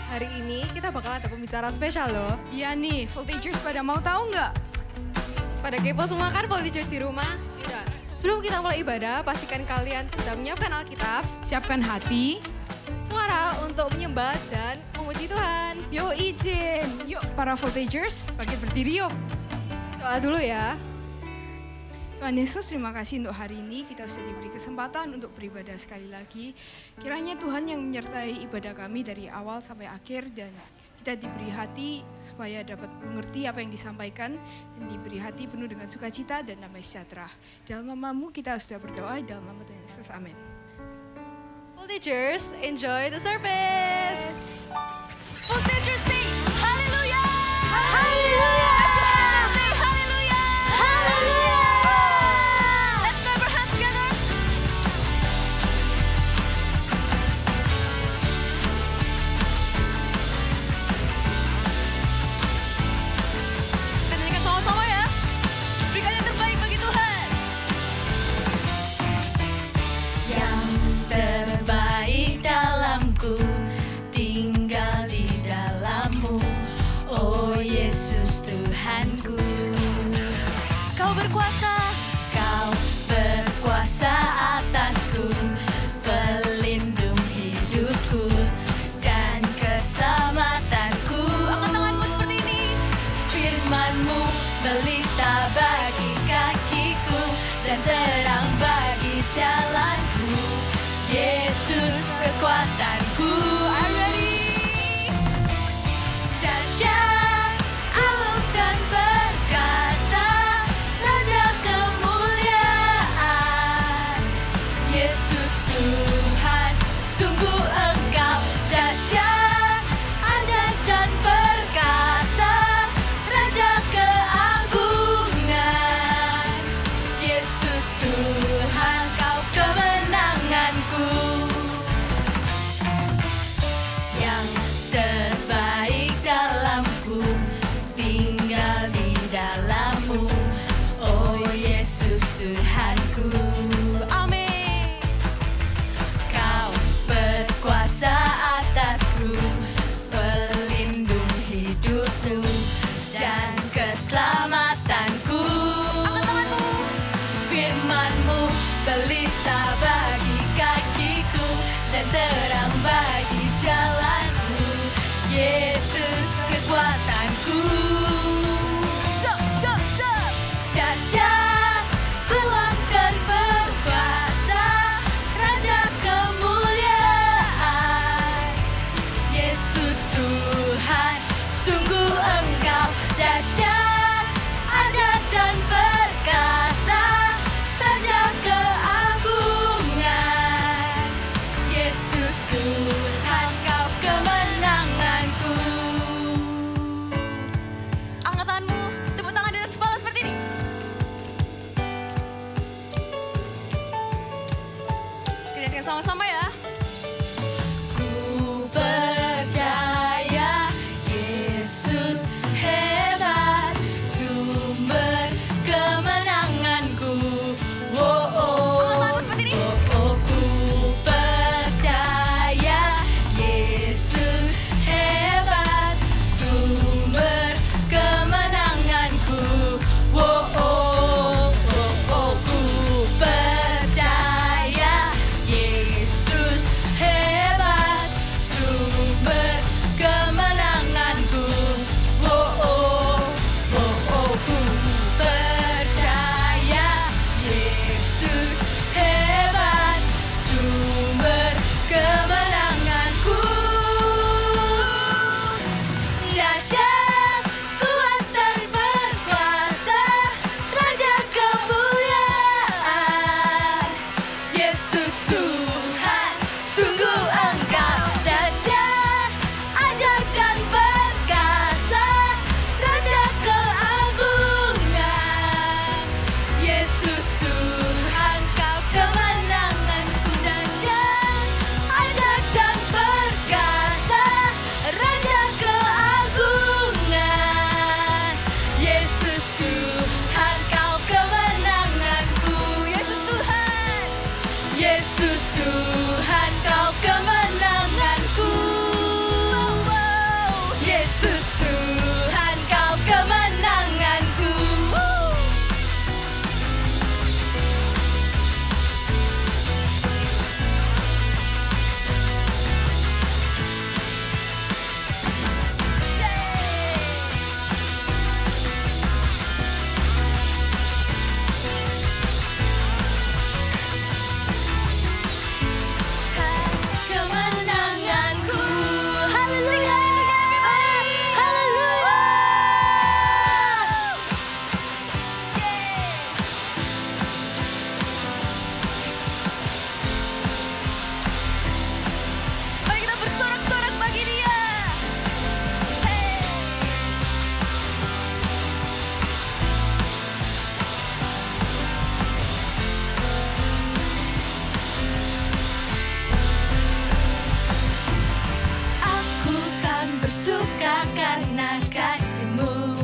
Hari ini kita bakal ada pembicara spesial loh. Iya nih, Voltagers pada mau tahu nggak? Pada kepo semua kan Voltagers di rumah? Tidak. Sebelum kita mulai ibadah, pastikan kalian sudah menyiapkan Alkitab, Siapkan hati. suara untuk menyembah dan memuji Tuhan. Yuk izin, yuk para Voltagers, bangkit berdiri yuk. Doa dulu ya. Tuhan Yesus, terima kasih untuk hari ini kita sudah diberi kesempatan untuk beribadah sekali lagi. Kiranya Tuhan yang menyertai ibadah kami dari awal sampai akhir dan kita diberi hati supaya dapat mengerti apa yang disampaikan dan diberi hati penuh dengan sukacita dan damai sejahtera. Dalam namamu kita sudah berdoa, dalam nama Tuhan Yesus, amin. Voltagers, enjoy the service. Voltagers sing hallelujah. Hallelujah. Say hallelujah. Hallelujah. Let's clap our hands together. Kita nyanyikan sama-sama ya. Berikan yang terbaik bagi Tuhan. Yang terbaik dalamku tinggal di dalammu, oh Yesus Tuhanku. Kau berkuasa atasku, pelindung hidupku dan keselamatanku. Angkat tanganmu seperti ini. Firman-Mu pelita bagi kakiku dan terang bagi jalanku. Yesus kekuatanku. Are you ready? Dahsyat, agung dan perkasa, Raja kemuliaan. Yesus Tuhan, sungguh Engkau dahsyat, ajaib dan perkasa, Raja keagungan. Yesus Tuhan, Kau kemenanganku. Yang terbaik dalamku tinggal di dalammu, oh Yesus Tuhanku. Amin. Kau berkuasa atasku, pelindung hidupku dan keselamatanku. Angkat tanganmu. Firman-Mu pelita bagi kakiku dan terang bagi jalanku. Yesus kekuatanku. Jump, jump, jump. Dahsyat, kuat dan berkuasa, Raja kemuliaan. Yesus Tuhan, sungguh Engkau dahsyat, ajaib dan perkasa, Raja keagungan. Yesus Tuhan, Kau kemenanganku. Angkat tanganmu, tepuk tangan di atas kepala seperti ini. Kita nyanyikan sama-sama ya. Ku percaya Yesus bersuka karena kasih-Mu.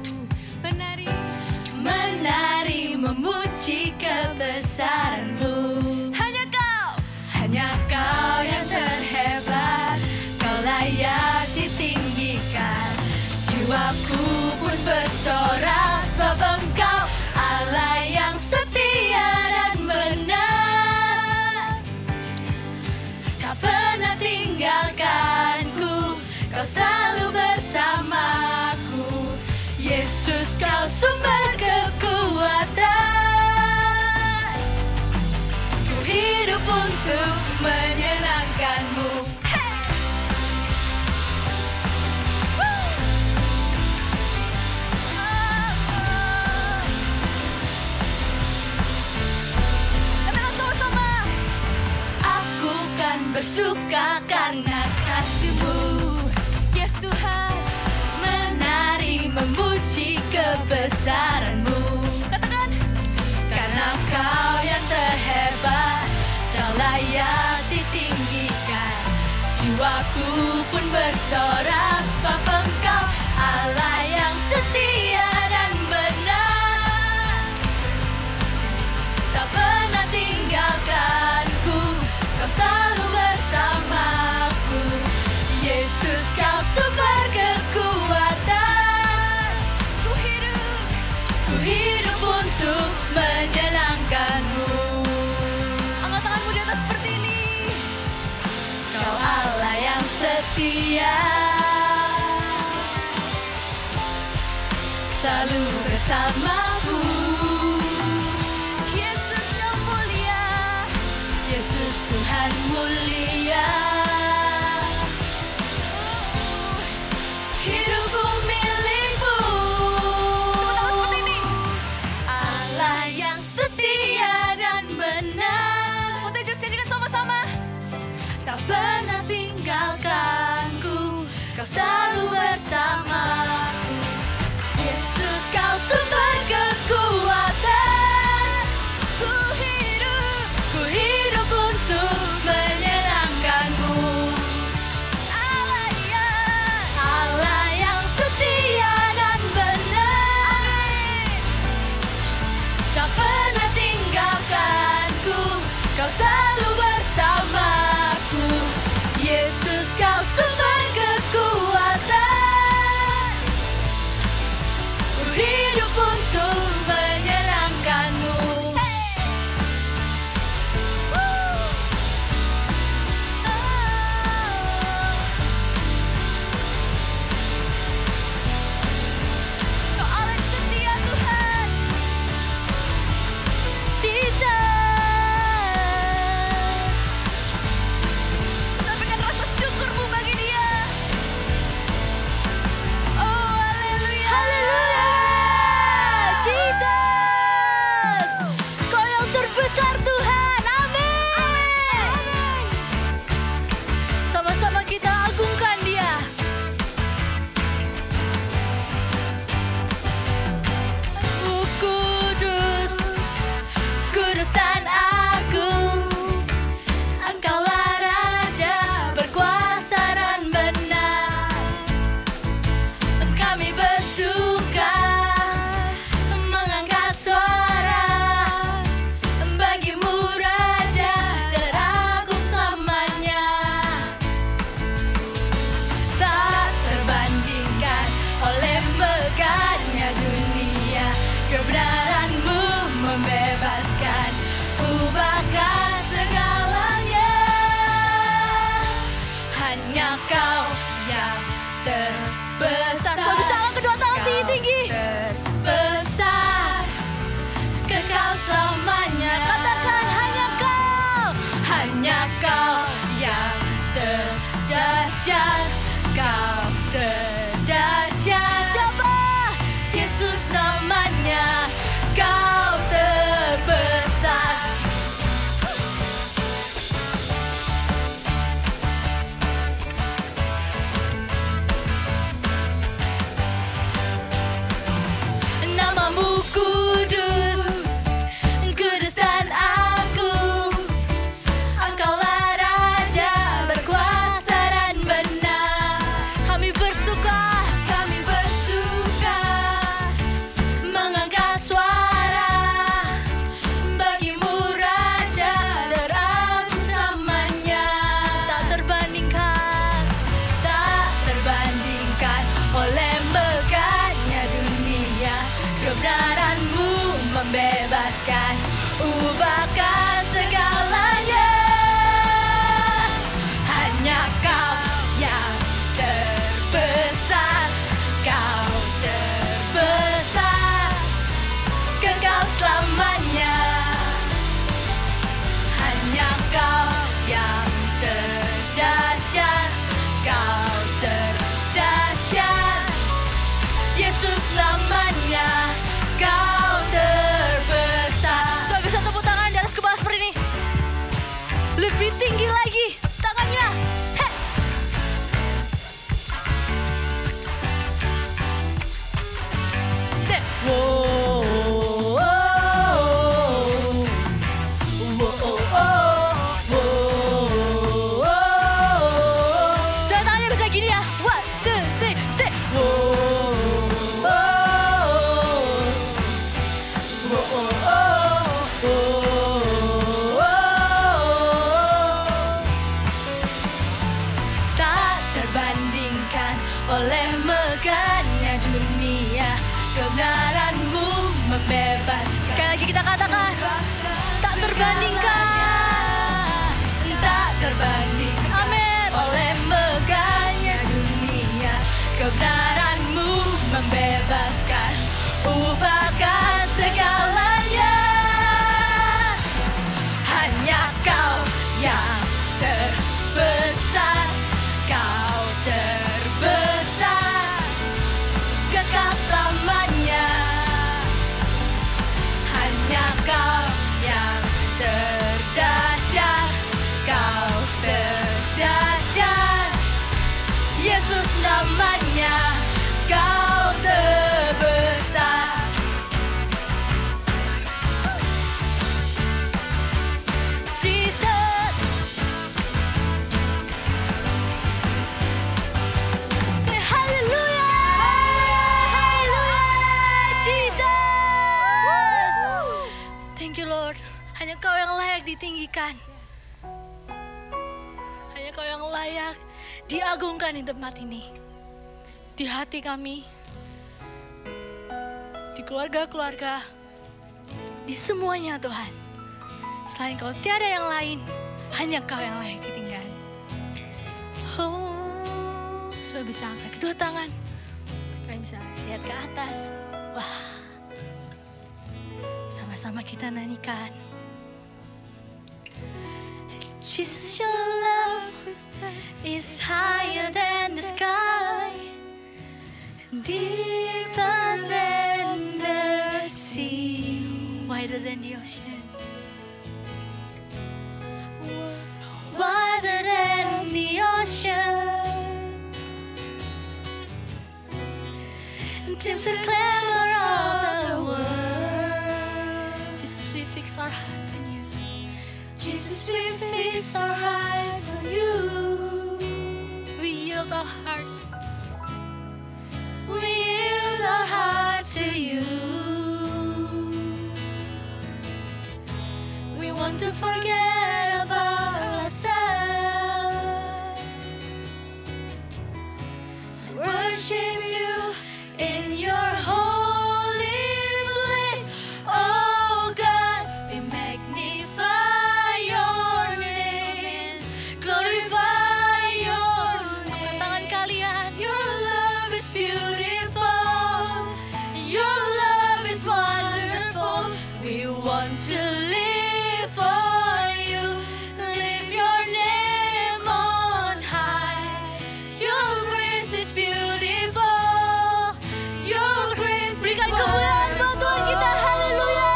Menari memuji kebesaran-Mu. Hanya Kau yang terhebat, Kau layak ditinggikan. Jiwaku pun bersorak sebab Engkau Allah yang setia dan benar. Tak pernah tinggalkanku, Kau selalu bersamaku. Yesus, Kau sumber kekuatan. Ku hidup untuk menyenangkan-Mu. Katakan sama-sama. Aku kan bersuka karena kasih-Mu. Yes Tuhan. Menari memuji kebesaran-Mu. Katakan. Karena Kau yang terhebat, tak layak ditinggikan. Jiwaku pun bersorak sebab Engkau Allah yang setia dan benar. Tak pernah tinggalkanku, Kau selalu bersamaku. Yesus, Kau sumber kekuatan. Ku hidup untuk menyenangkan-Mu. Angkat tanganmu di atas seperti ini. Kau Allah yang setia, selalu bersamaku. Yesus, Kau mulia. Yesus, Tuhan mulia. Hidupku milik-Mu. Seperti ini. Allah yang setia dan benar. Montagers, nyanyikan sama-sama. Tak pernah tinggalkanku, Kau selalu bersamaku. Yesus, Kau sumber kekuatan. Ku hidup untuk menyenangkan-Mu. Allah yang setia dan benar. Tak pernah tinggalkanku, Kau selalu bersamaku. Yesus, Kau sumber kekuatan. Ku hidup untuk menyenangkan-Mu. Kau Allah yang setia Tuhan. Jesus. Sampaikan rasa syukurmu bagi Dia. Oh, haleluya. Haleluya. Jesus. Kau yang terbesar Tuhan. Amin. Sama-sama kita agungkan Dia. Kudus, kudus dan agung, Engkaulah Raja berkuasa dan benar. Kami bersuka mengangkat suara bagi-Mu, Raja teragung selamanya. Tak terbandingkan oleh megahnya dunia. Kebenaran-Mu membebaskan, ubahkan segalanya. Hanya Kau yang terbesar. Bisa angkat kedua tangan tinggi-tinggi. Terbesar, kekal selamanya. Katakan hanya Kau. Hanya Kau yang terdahsyat. Kau terdahsyat. Siapa? Yesus namanya. Kau terbesar. Nama-Mu kudus, kudus dan agung. Engkaulah Raja berkuasa dan benar. Kami oleh megahnya dunia. Kebenaran-Mu membebaskan. Sekali lagi kita katakan, tak terbandingkan, tak terbandingkan. Amin. Oleh megahnya dunia, kebenaran-Mu membebaskan, ubahkan segalanya. Hanya Kau yang terbesar, Kau terbesar, kekal selamanya. Hanya Kau yang terdahsyat, Kau terdahsyat, Yesus namanya. Kau terbesar. Jesus. Say hallelujah. Hallelujah. Jesus. Thank you Lord. Hanya Kau yang layak ditinggikan. Hanya Kau yang layak diagungkan di tempat ini. Di hati kami, di keluarga-keluarga, di semuanya Tuhan. Selain Kau tiada yang lain, hanya Kau yang layak ditinggikan. Oh, supaya bisa angkat kedua tangan, kalian bisa lihat ke atas. Wah, sama-sama kita nyanyikan. Jesus, your love is higher than the sky, deeper than the sea, wider than the ocean, wider than the ocean. Times the clamor of the world. Jesus, we fix our heart on you. Jesus, we fix our eyes on you. We yield our heart. We yield our heart to you. We want to forget about ourselves and worship you in your holy place. Oh God, we magnify your name, glorify your name. Angkat tangan kalian. Your love is beautiful, your love is wonderful. We want to live for you, lift your name on high. Your grace is beautiful, your grace is wonderful. Berikan kemuliaan buat Tuhan kita, haleluya,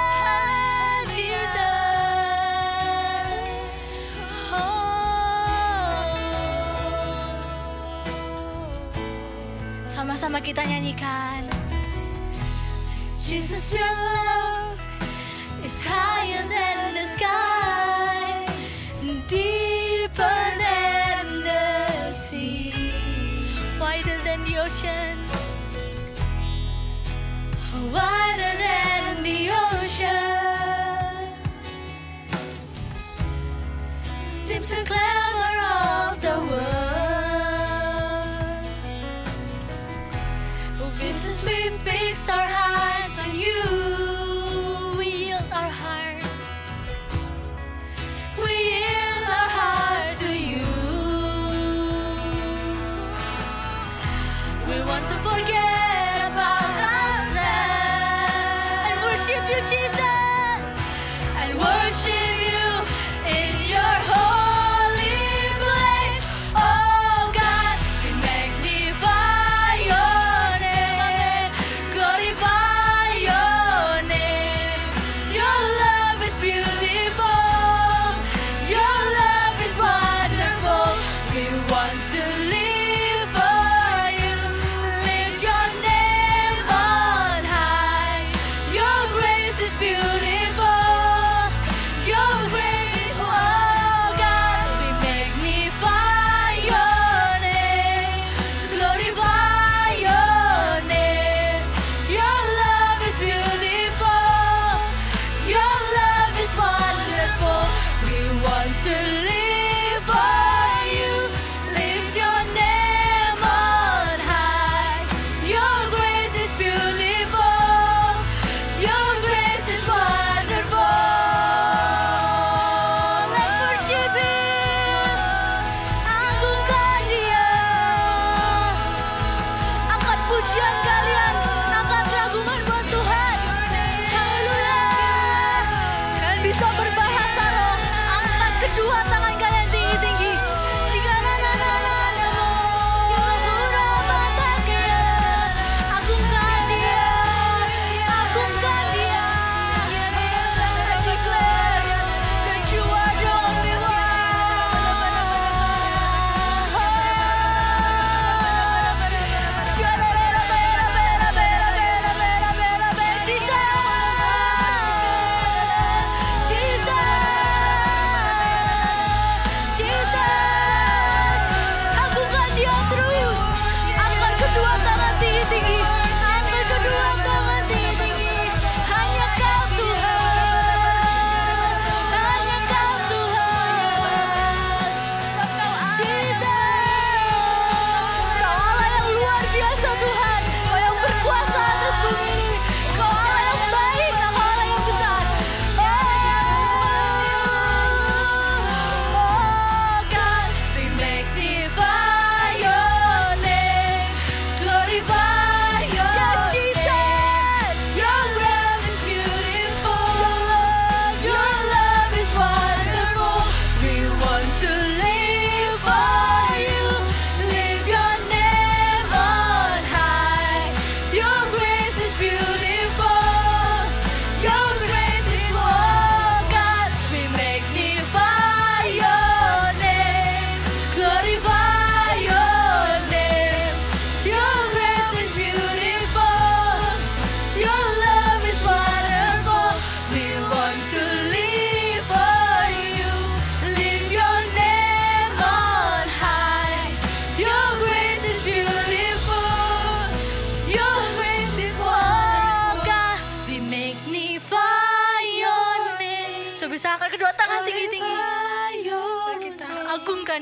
Jesus. Sama-sama kita nyanyikan. Jesus, your love is higher than the sky, deeper than the sea, wider than the ocean, wider than the ocean. Times the clamor of the world. Oh Jesus, we fix our eyes on you. We yield our heart. We yield our hearts to you. We want to forget about ourselves and worship you, Jesus, and worship you in your holy place. Oh God, we magnify your name, glorify your name. Your love is beautiful, your love is wonderful. We want to live for you, lift your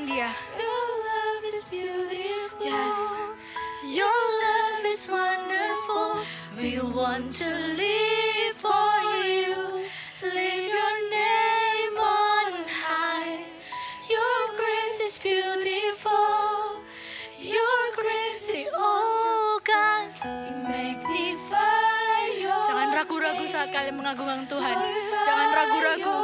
memuliakan Dia. Your love is beautiful. Yes. Your love is wonderful. We want to live for you. Lift your name on high. Your grace is beautiful. Your grace is oh God. We magnify your Jangan ragu-ragu saat kalian mengagung Tuhan. Jangan ragu-ragu.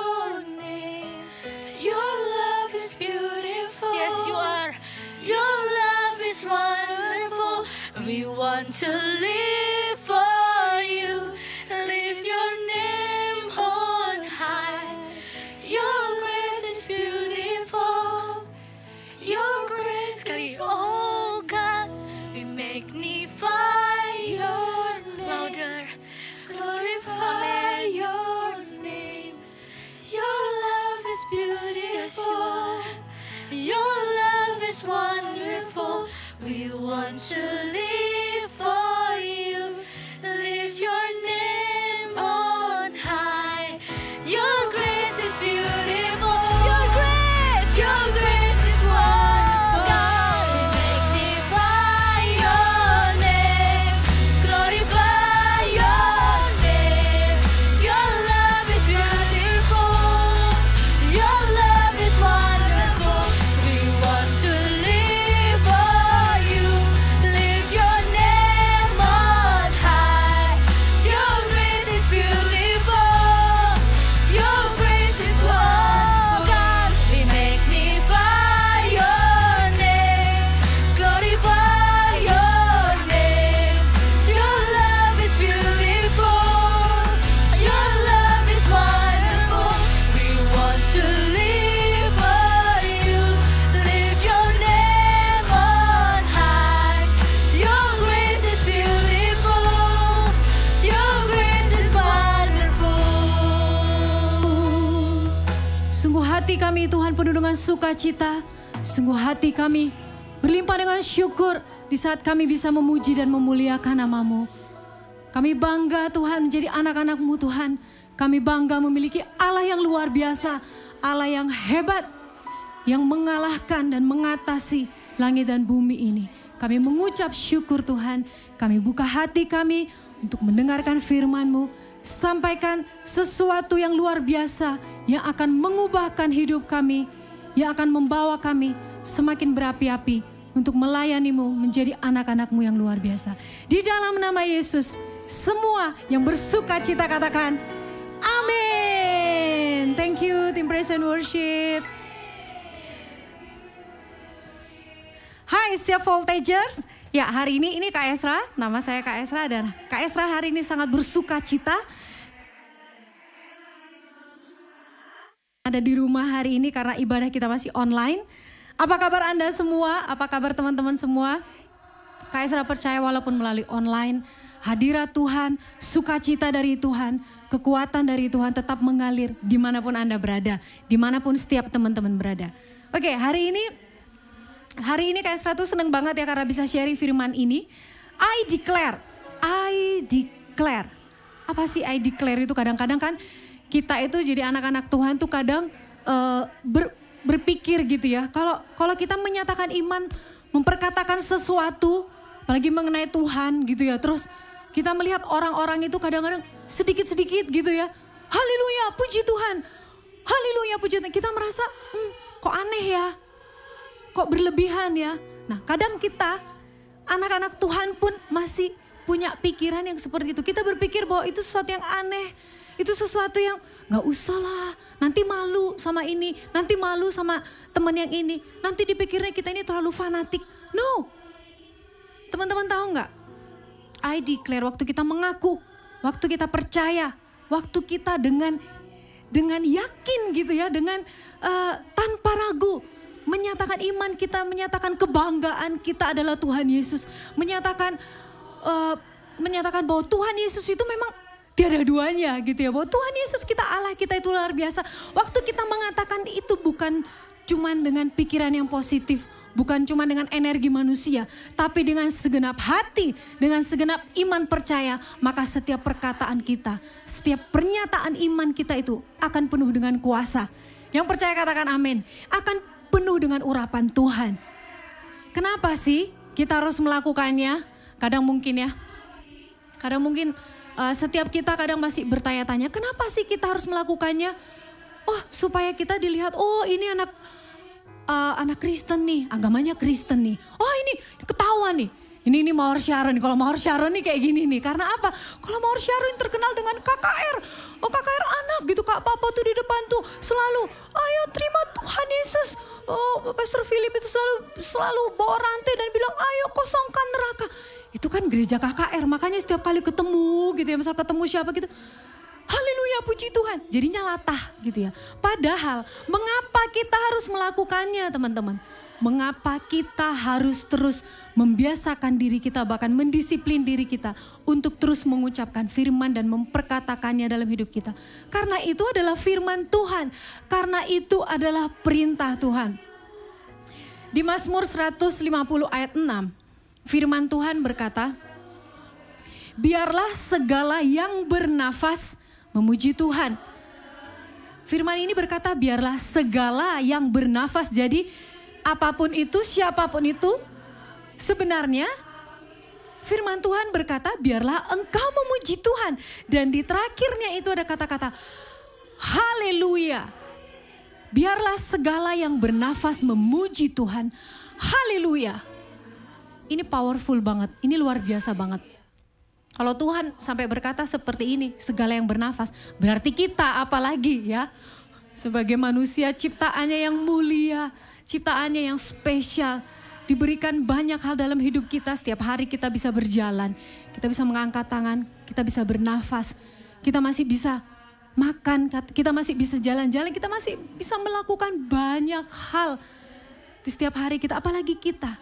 Your love is beautiful. Yes, you are. Your love is wonderful. We want to live for you. Lift your name on high. Your grace is beautiful. Your grace is oh God. We magnify your name. Louder. Glorify your name. Your love is beautiful. Yes, you are. Your love is wonderful. We want to live for you. Lift your name on high. Your grace is beautiful. Your grace is wonderful. God, we magnify your name. Glorify your name. Your love is beautiful. Your love is wonderful. We want to live for you. Lift your name on high. Your grace is beautiful. Your grace is wonderful. God, we magnify your name. Glorify your name. Your love is beautiful. Your love is wonderful. We want to live for you. Lift your name on high. Your grace is beautiful. Your grace is wonderful. Sungguh hati kami Tuhan penuh dengan sukacita. Sungguh hati kami berlimpah dengan syukur di saat kami bisa memuji dan memuliakan nama-Mu. Kami bangga Tuhan menjadi anak-anak-Mu Tuhan. Kami bangga memiliki Allah yang luar biasa. Allah yang hebat. Yang mengalahkan dan mengatasi langit dan bumi ini. Kami mengucap syukur Tuhan. Kami buka hati kami untuk mendengarkan firman-Mu. Sampaikan sesuatu yang luar biasa yang akan mengubahkan hidup kami, yang akan membawa kami semakin berapi-api untuk melayani-Mu menjadi anak-anak-Mu yang luar biasa. Di dalam nama Yesus, semua yang bersuka cita katakan, amin. Thank you, Tim Praise and Worship. Hai setiap Voltagers. Ya, hari ini Kak Esra, nama saya Kak Esra, dan Kak Esra hari ini sangat bersuka cita. Ada di rumah hari ini karena ibadah kita masih online. Apa kabar Anda semua? Apa kabar teman-teman semua? Kak Esra percaya walaupun melalui online, hadirat Tuhan, sukacita dari Tuhan, kekuatan dari Tuhan tetap mengalir dimanapun Anda berada, dimanapun setiap teman-teman berada. Oke, hari ini Kak Esra tuh seneng banget ya karena bisa sharing firman ini. I declare. Apa sih I declare itu? Kadang-kadang kan kita itu jadi anak-anak Tuhan tuh kadang berpikir gitu ya. Kalau kita menyatakan iman, memperkatakan sesuatu, apalagi mengenai Tuhan gitu ya. Terus kita melihat orang-orang itu kadang-kadang sedikit-sedikit gitu ya. Haleluya, puji Tuhan. Haleluya, puji Tuhan. Kita merasa kok aneh ya. Kok berlebihan ya. Nah kadang kita anak-anak Tuhan pun masih punya pikiran yang seperti itu. Kita berpikir bahwa itu sesuatu yang aneh. Itu sesuatu yang gak usah lah. Nanti malu sama ini. Nanti malu sama teman yang ini. Nanti dipikirnya kita ini terlalu fanatik. No. Teman-teman tahu gak? I declare waktu kita mengaku. Waktu kita percaya. Waktu kita dengan yakin gitu ya. Dengan tanpa ragu. Menyatakan iman kita, menyatakan kebanggaan kita adalah Tuhan Yesus. Menyatakan bahwa Tuhan Yesus itu memang tiada duanya gitu ya. Bahwa Tuhan Yesus kita Allah kita itu luar biasa. Waktu kita mengatakan itu bukan cuma dengan pikiran yang positif. Bukan cuma dengan energi manusia. Tapi dengan segenap hati, dengan segenap iman percaya. Maka setiap perkataan kita, setiap pernyataan iman kita itu akan penuh dengan kuasa. Yang percaya katakan amin. Akan penuh dengan urapan Tuhan. Kenapa sih kita harus melakukannya? Kadang mungkin setiap kita kadang masih bertanya-tanya, kenapa sih kita harus melakukannya? Oh, supaya kita dilihat, oh ini anak Kristen nih, agamanya Kristen nih. Oh ini ketahuan nih. Ini Mawar Sharon. Kalau Mawar Sharon nih kayak gini nih. Karena apa? Kalau Mawar Sharon terkenal dengan KKR. Oh KKR anak gitu. Kak Papa tuh di depan tuh selalu, ayo terima Tuhan Yesus. Oh Pastor Philip itu selalu bawa rantai dan bilang, ayo kosongkan neraka. Itu kan gereja KKR. Makanya setiap kali ketemu gitu ya. Misal ketemu siapa gitu. Haleluya, puji Tuhan. Jadinya latah gitu ya. Padahal mengapa kita harus melakukannya teman-teman? Mengapa kita harus terus membiasakan diri kita, bahkan mendisiplin diri kita untuk terus mengucapkan firman dan memperkatakannya dalam hidup kita. Karena itu adalah firman Tuhan. Karena itu adalah perintah Tuhan. Di Mazmur 150 ayat 6, firman Tuhan berkata, biarlah segala yang bernafas memuji Tuhan. Firman ini berkata biarlah segala yang bernafas. Jadi apapun itu, siapapun itu, sebenarnya firman Tuhan berkata biarlah engkau memuji Tuhan. Dan di terakhirnya itu ada kata-kata haleluya. Biarlah segala yang bernafas memuji Tuhan. Haleluya. Ini powerful banget, ini luar biasa banget. Kalau Tuhan sampai berkata seperti ini, segala yang bernafas, berarti kita apalagi ya. Sebagai manusia ciptaannya yang mulia, ciptaannya yang spesial, diberikan banyak hal dalam hidup kita. Setiap hari kita bisa berjalan, kita bisa mengangkat tangan, kita bisa bernafas, kita masih bisa makan, kita masih bisa jalan-jalan, kita masih bisa melakukan banyak hal di setiap hari kita. Apalagi kita,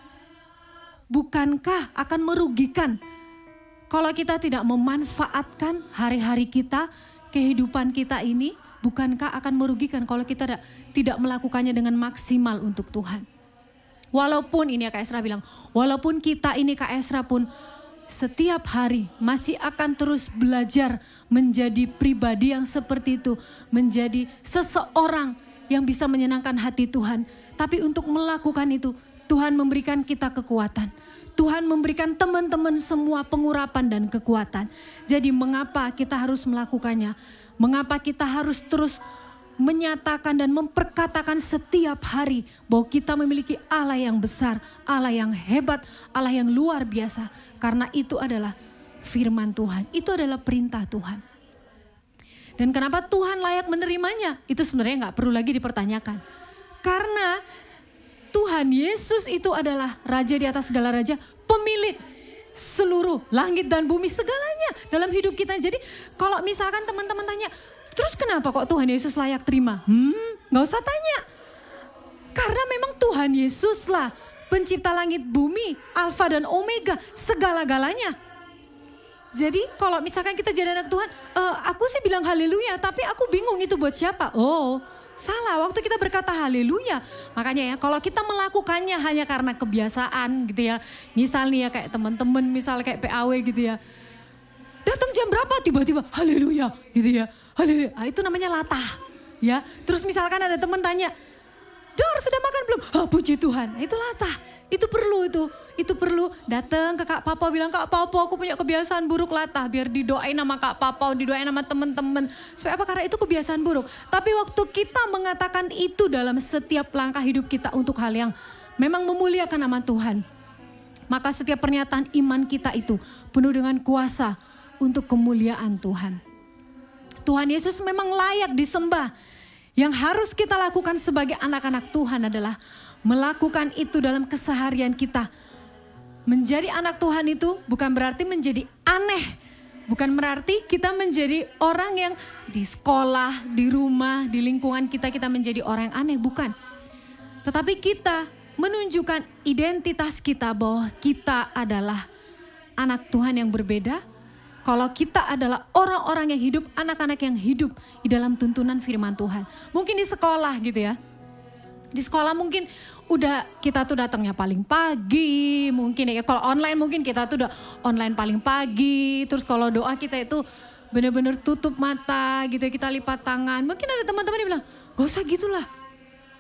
bukankah akan merugikan kalau kita tidak memanfaatkan hari-hari kita, kehidupan kita ini? Bukankah akan merugikan kalau kita tidak melakukannya dengan maksimal untuk Tuhan? Walaupun ini ya Kak Esra bilang, walaupun kita ini Kak Esra pun setiap hari masih akan terus belajar menjadi pribadi yang seperti itu. Menjadi seseorang yang bisa menyenangkan hati Tuhan. Tapi untuk melakukan itu Tuhan memberikan kita kekuatan. Tuhan memberikan teman-teman semua pengurapan dan kekuatan. Jadi mengapa kita harus melakukannya? Mengapa kita harus terus menyatakan dan memperkatakan setiap hari bahwa kita memiliki Allah yang besar, Allah yang hebat, Allah yang luar biasa. Karena itu adalah firman Tuhan, itu adalah perintah Tuhan. Dan kenapa Tuhan layak menerimanya? Itu sebenarnya gak perlu lagi dipertanyakan. Karena Tuhan Yesus itu adalah Raja di atas segala raja, pemilik seluruh langit dan bumi, segalanya dalam hidup kita. Jadi kalau misalkan teman-teman tanya, terus kenapa kok Tuhan Yesus layak terima? Gak usah tanya. Karena memang Tuhan Yesuslah pencipta langit bumi, Alfa dan Omega, segala-galanya. Jadi kalau misalkan kita jadi anak Tuhan, aku sih bilang haleluya, tapi aku bingung itu buat siapa? Oh, salah, waktu kita berkata haleluya. Makanya ya kalau kita melakukannya hanya karena kebiasaan gitu ya. Misal nih ya kayak teman-teman, misal kayak PAW gitu ya. Datang jam berapa tiba-tiba haleluya gitu ya. Haleluya, itu namanya latah ya. Terus misalkan ada teman tanya, Dor sudah makan belum? Puji Tuhan, itu latah. Itu perlu datang ke Kak Papa bilang, Kak Papa aku punya kebiasaan buruk latah. Biar didoain sama Kak Papa, didoain sama teman-teman. Supaya apa? Karena itu kebiasaan buruk. Tapi waktu kita mengatakan itu dalam setiap langkah hidup kita untuk hal yang memang memuliakan nama Tuhan. Maka setiap pernyataan iman kita itu penuh dengan kuasa untuk kemuliaan Tuhan. Tuhan Yesus memang layak disembah. Yang harus kita lakukan sebagai anak-anak Tuhan adalah melakukan itu dalam keseharian kita. Menjadi anak Tuhan itu bukan berarti menjadi aneh. Bukan berarti kita menjadi orang yang di sekolah, di rumah, di lingkungan kita menjadi orang yang aneh. Bukan. Tetapi kita menunjukkan identitas kita bahwa kita adalah anak Tuhan yang berbeda. Kalau kita adalah orang-orang yang hidup, anak-anak yang hidup di dalam tuntunan firman Tuhan. Mungkin di sekolah gitu ya. Di sekolah mungkin udah kita tuh datangnya paling pagi. Mungkin ya kalau online mungkin kita tuh udah online paling pagi. Terus kalau doa kita itu benar-benar tutup mata gitu ya, kita lipat tangan. Mungkin ada teman-teman yang bilang, gak usah gitulah.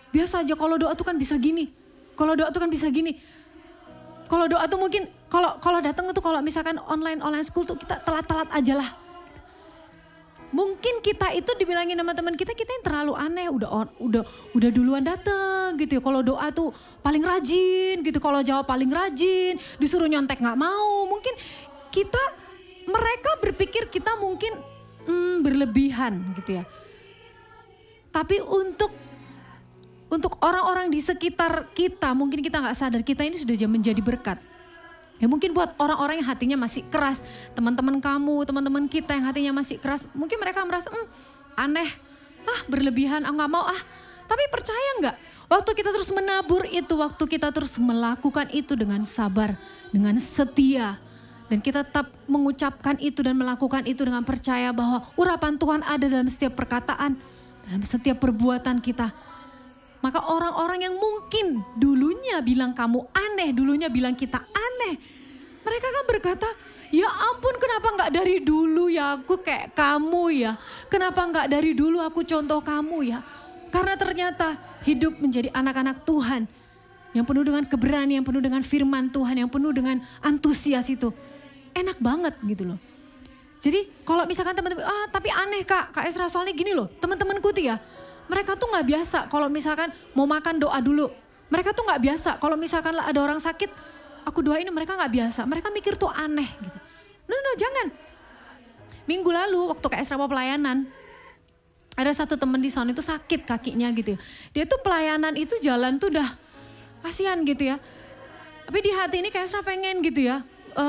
biasa aja kalau doa tuh kan bisa gini. Kalau doa tuh kan bisa gini. Kalau doa tuh mungkin kalau datang tuh kalau misalkan online school tuh kita telat-telat aja lah. Mungkin kita itu dibilangin sama teman kita yang terlalu aneh, udah duluan datang gitu ya. Kalau doa tuh paling rajin gitu, kalau jawab paling rajin, disuruh nyontek nggak mau. Mungkin mereka berpikir kita mungkin berlebihan gitu ya. Tapi untuk orang-orang di sekitar kita, mungkin kita nggak sadar kita ini sudah menjadi berkat. Ya mungkin buat orang-orang yang hatinya masih keras, teman-teman kamu, teman-teman kita yang hatinya masih keras, mungkin mereka merasa aneh, berlebihan, nggak mau Tapi percaya nggak? Waktu kita terus menabur itu, waktu kita terus melakukan itu dengan sabar, dengan setia, dan kita tetap mengucapkan itu dan melakukan itu dengan percaya bahwa urapan Tuhan ada dalam setiap perkataan, dalam setiap perbuatan kita. Maka orang-orang yang mungkin dulunya bilang kamu aneh, dulunya bilang kita aneh. Mereka kan berkata, ya ampun kenapa gak dari dulu ya aku kayak kamu ya. Kenapa gak dari dulu aku contoh kamu ya. Karena ternyata hidup menjadi anak-anak Tuhan. Yang penuh dengan keberanian, yang penuh dengan firman Tuhan, yang penuh dengan antusias itu. Enak banget gitu loh. Jadi kalau misalkan teman-teman, tapi aneh Kak Esra soalnya gini loh. Teman-temanku tuh ya. Mereka tuh gak biasa kalau misalkan mau makan doa dulu. Mereka tuh gak biasa kalau misalkan ada orang sakit, aku doain, mereka gak biasa. Mereka mikir tuh aneh gitu. No, jangan. Minggu lalu waktu Kak Esra mau pelayanan, ada satu temen di sana itu sakit kakinya gitu ya. Dia tuh pelayanan itu jalan tuh udah kasihan gitu ya. Tapi di hati ini Kak Esra pengen gitu ya,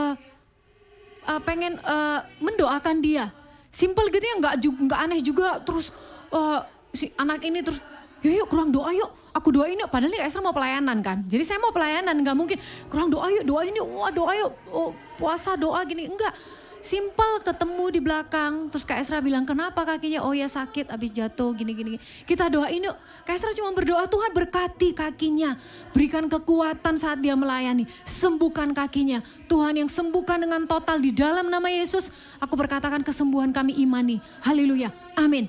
pengen mendoakan dia. Simple gitu ya, gak aneh juga terus... si anak ini terus, yuk kurang doa yuk, aku doain yuk. Padahal nih Kak Esra mau pelayanan kan. Jadi saya mau pelayanan, gak mungkin kurang doa yuk, doain yuk, doa yuk, puasa doa gini. Enggak, simple ketemu di belakang. Terus Kak Esra bilang kenapa kakinya, oh ya sakit habis jatuh gini. Kita doain yuk. Kak Esra cuma berdoa, Tuhan berkati kakinya. Berikan kekuatan saat dia melayani. Sembuhkan kakinya. Tuhan yang sembuhkan dengan total di dalam nama Yesus. Aku berkatakan kesembuhan kami imani. Haleluya, amin.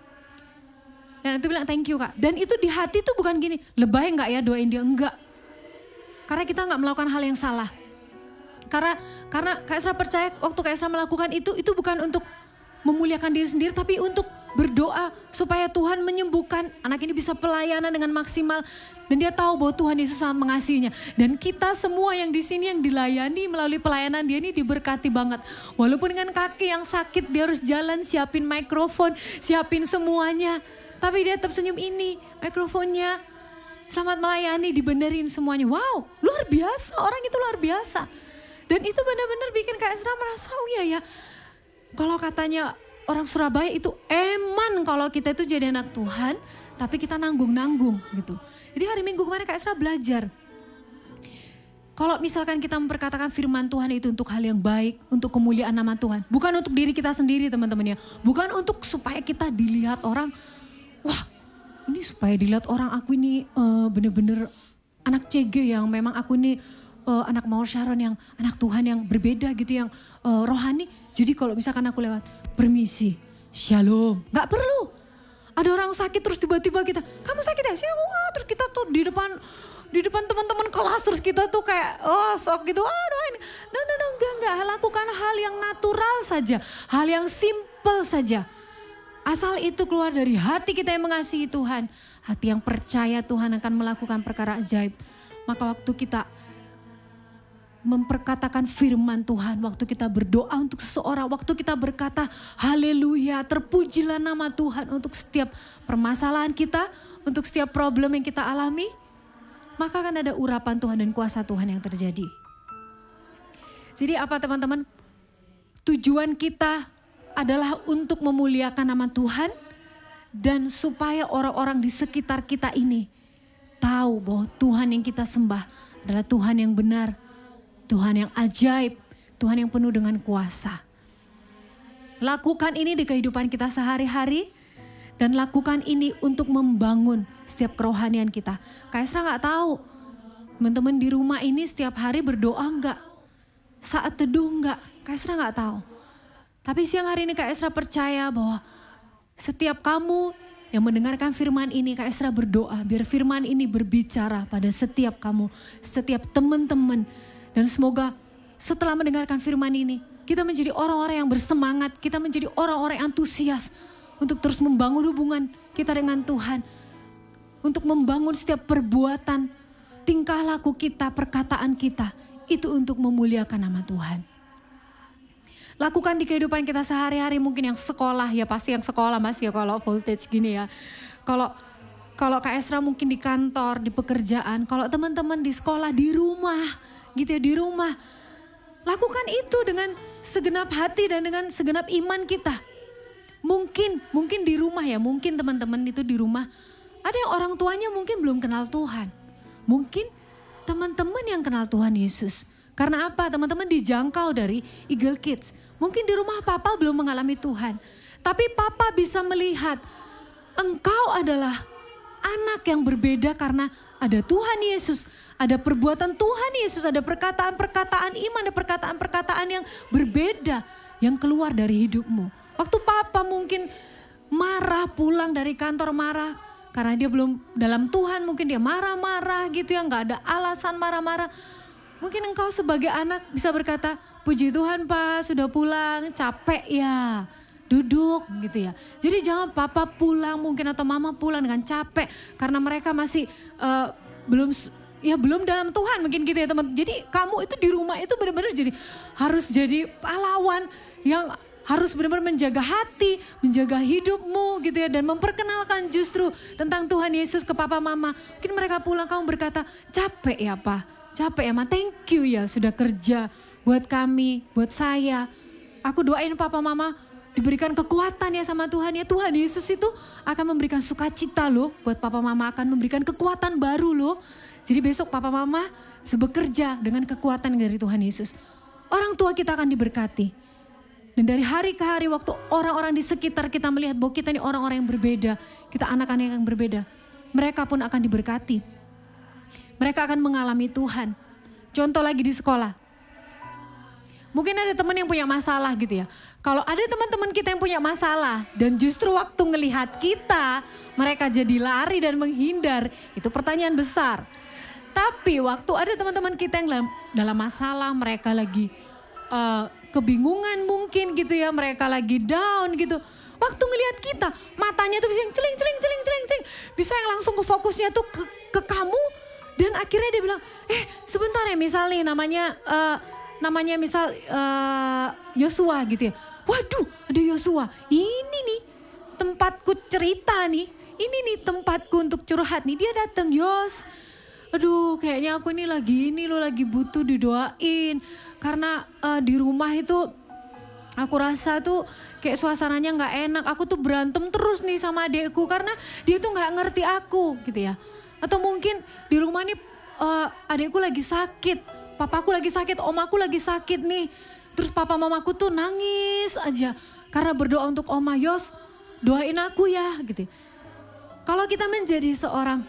Dan itu bilang thank you Kak. Dan itu di hati tuh bukan gini, lebay gak ya doain dia? Enggak. Karena kita gak melakukan hal yang salah. Karena Kak Esra percaya waktu Kak Esra melakukan itu bukan untuk memuliakan diri sendiri, tapi untuk berdoa supaya Tuhan menyembuhkan anak ini bisa pelayanan dengan maksimal. Dan dia tahu bahwa Tuhan Yesus sangat mengasihinya. Dan kita semua yang di sini yang dilayani melalui pelayanan dia ini diberkati banget. Walaupun dengan kaki yang sakit dia harus jalan, siapin mikrofon, siapin semuanya. Tapi dia tetap senyum ini, mikrofonnya, selamat melayani, dibenerin semuanya. Wow, luar biasa, orang itu luar biasa. Dan itu benar-benar bikin Kak Esra merasa, oh iya ya. Kalau katanya orang Surabaya itu eman kalau kita itu jadi anak Tuhan, tapi kita nanggung-nanggung gitu. Jadi hari Minggu kemarin Kak Esra belajar. Kalau misalkan kita memperkatakan firman Tuhan itu untuk hal yang baik, untuk kemuliaan nama Tuhan. Bukan untuk diri kita sendiri teman-teman ya. Bukan untuk supaya kita dilihat orang, wah ini supaya dilihat orang aku ini bener-bener anak CG yang memang aku ini anak Mawar Sharon yang anak Tuhan yang berbeda gitu, yang rohani. Jadi kalau misalkan aku lewat, permisi, shalom, gak perlu. Ada orang sakit terus tiba-tiba kita, kamu sakit ya? Sini, wah terus kita tuh di depan teman-teman kelas terus kita tuh kayak sok gitu, doain. No, enggak, lakukan hal yang natural saja, hal yang simple saja. Asal itu keluar dari hati kita yang mengasihi Tuhan. Hati yang percaya Tuhan akan melakukan perkara ajaib. Maka waktu kita memperkatakan firman Tuhan, waktu kita berdoa untuk seseorang, waktu kita berkata haleluya, terpujilah nama Tuhan untuk setiap permasalahan kita, untuk setiap problem yang kita alami, maka akan ada urapan Tuhan dan kuasa Tuhan yang terjadi. Jadi apa teman-teman? Tujuan kita adalah untuk memuliakan nama Tuhan dan supaya orang-orang di sekitar kita ini tahu bahwa Tuhan yang kita sembah adalah Tuhan yang benar, Tuhan yang ajaib, Tuhan yang penuh dengan kuasa. Lakukan ini di kehidupan kita sehari-hari dan lakukan ini untuk membangun setiap kerohanian kita. Kak Esra gak tahu, teman-teman di rumah ini setiap hari berdoa enggak? Saat teduh enggak? Kak Esra gak tahu. Tapi siang hari ini Kak Esra percaya bahwa setiap kamu yang mendengarkan firman ini, Kak Esra berdoa biar firman ini berbicara pada setiap kamu, setiap teman-teman. Dan semoga setelah mendengarkan firman ini, kita menjadi orang-orang yang bersemangat, kita menjadi orang-orang yang antusias untuk terus membangun hubungan kita dengan Tuhan. Untuk membangun setiap perbuatan, tingkah laku kita, perkataan kita, itu untuk memuliakan nama Tuhan. Lakukan di kehidupan kita sehari-hari, mungkin yang sekolah, ya pasti yang sekolah Mas ya kalau voltage gini ya. Kalau Kak Esra mungkin di kantor, di pekerjaan, kalau teman-teman di sekolah, di rumah gitu ya, di rumah. Lakukan itu dengan segenap hati dan dengan segenap iman kita. Mungkin di rumah ya, mungkin teman-teman itu di rumah. Ada yang orang tuanya mungkin belum kenal Tuhan. Mungkin teman-teman yang kenal Tuhan Yesus. Karena apa? Teman-teman dijangkau dari Eagle Kids. Mungkin di rumah papa belum mengalami Tuhan. Tapi papa bisa melihat engkau adalah anak yang berbeda karena ada Tuhan Yesus. Ada perbuatan Tuhan Yesus, ada perkataan-perkataan iman, ada perkataan-perkataan yang berbeda yang keluar dari hidupmu. Waktu papa mungkin marah, pulang dari kantor marah. Karena dia belum dalam Tuhan, mungkin dia marah-marah gitu ya, gak ada alasan marah-marah. Mungkin engkau sebagai anak bisa berkata, puji Tuhan Pak sudah pulang, capek ya, duduk gitu ya. Jadi jangan papa pulang mungkin atau mama pulang dengan capek karena mereka masih belum dalam Tuhan mungkin gitu ya teman. Jadi kamu itu di rumah itu benar-benar harus jadi pahlawan yang harus benar-benar menjaga hati, menjaga hidupmu gitu ya. Dan memperkenalkan justru tentang Tuhan Yesus ke papa mama. Mungkin mereka pulang kamu berkata, capek ya Pak. Capek ya Ma, thank you ya sudah kerja buat kami, buat saya. Aku doain papa mama diberikan kekuatan ya sama Tuhan ya. Tuhan Yesus itu akan memberikan sukacita loh buat papa mama, akan memberikan kekuatan baru loh. Jadi besok papa mama bisa bekerja dengan kekuatan dari Tuhan Yesus. Orang tua kita akan diberkati. Dan dari hari ke hari waktu orang-orang di sekitar kita melihat bahwa kita ini orang-orang yang berbeda. Kita anak-anak yang berbeda. Mereka pun akan diberkati. Mereka akan mengalami Tuhan. Contoh lagi di sekolah. Mungkin ada teman yang punya masalah gitu ya. Kalau ada teman-teman kita yang punya masalah dan justru waktu ngelihat kita, mereka jadi lari dan menghindar. Itu pertanyaan besar. Tapi waktu ada teman-teman kita yang dalam masalah, mereka lagi kebingungan mungkin gitu ya. Mereka lagi down gitu. Waktu ngelihat kita, matanya tuh bisa yang celing. Bisa yang langsung ke fokusnya tuh ke kamu. Dan akhirnya dia bilang, sebentar ya misalnya namanya misal Yosua gitu ya. Waduh ada Yosua, ini nih tempatku cerita nih. Ini nih tempatku untuk curhat nih. Dia datang, Yos. Aduh kayaknya aku ini lagi butuh didoain. Karena di rumah itu aku rasa tuh kayak suasananya gak enak. Aku tuh berantem terus nih sama adekku karena dia tuh gak ngerti aku gitu ya. Atau mungkin di rumah nih adekku lagi sakit, papaku lagi sakit, omaku lagi sakit nih. Terus papa mamaku tuh nangis aja karena berdoa untuk oma, Yos doain aku ya gitu. Kalau kita menjadi seorang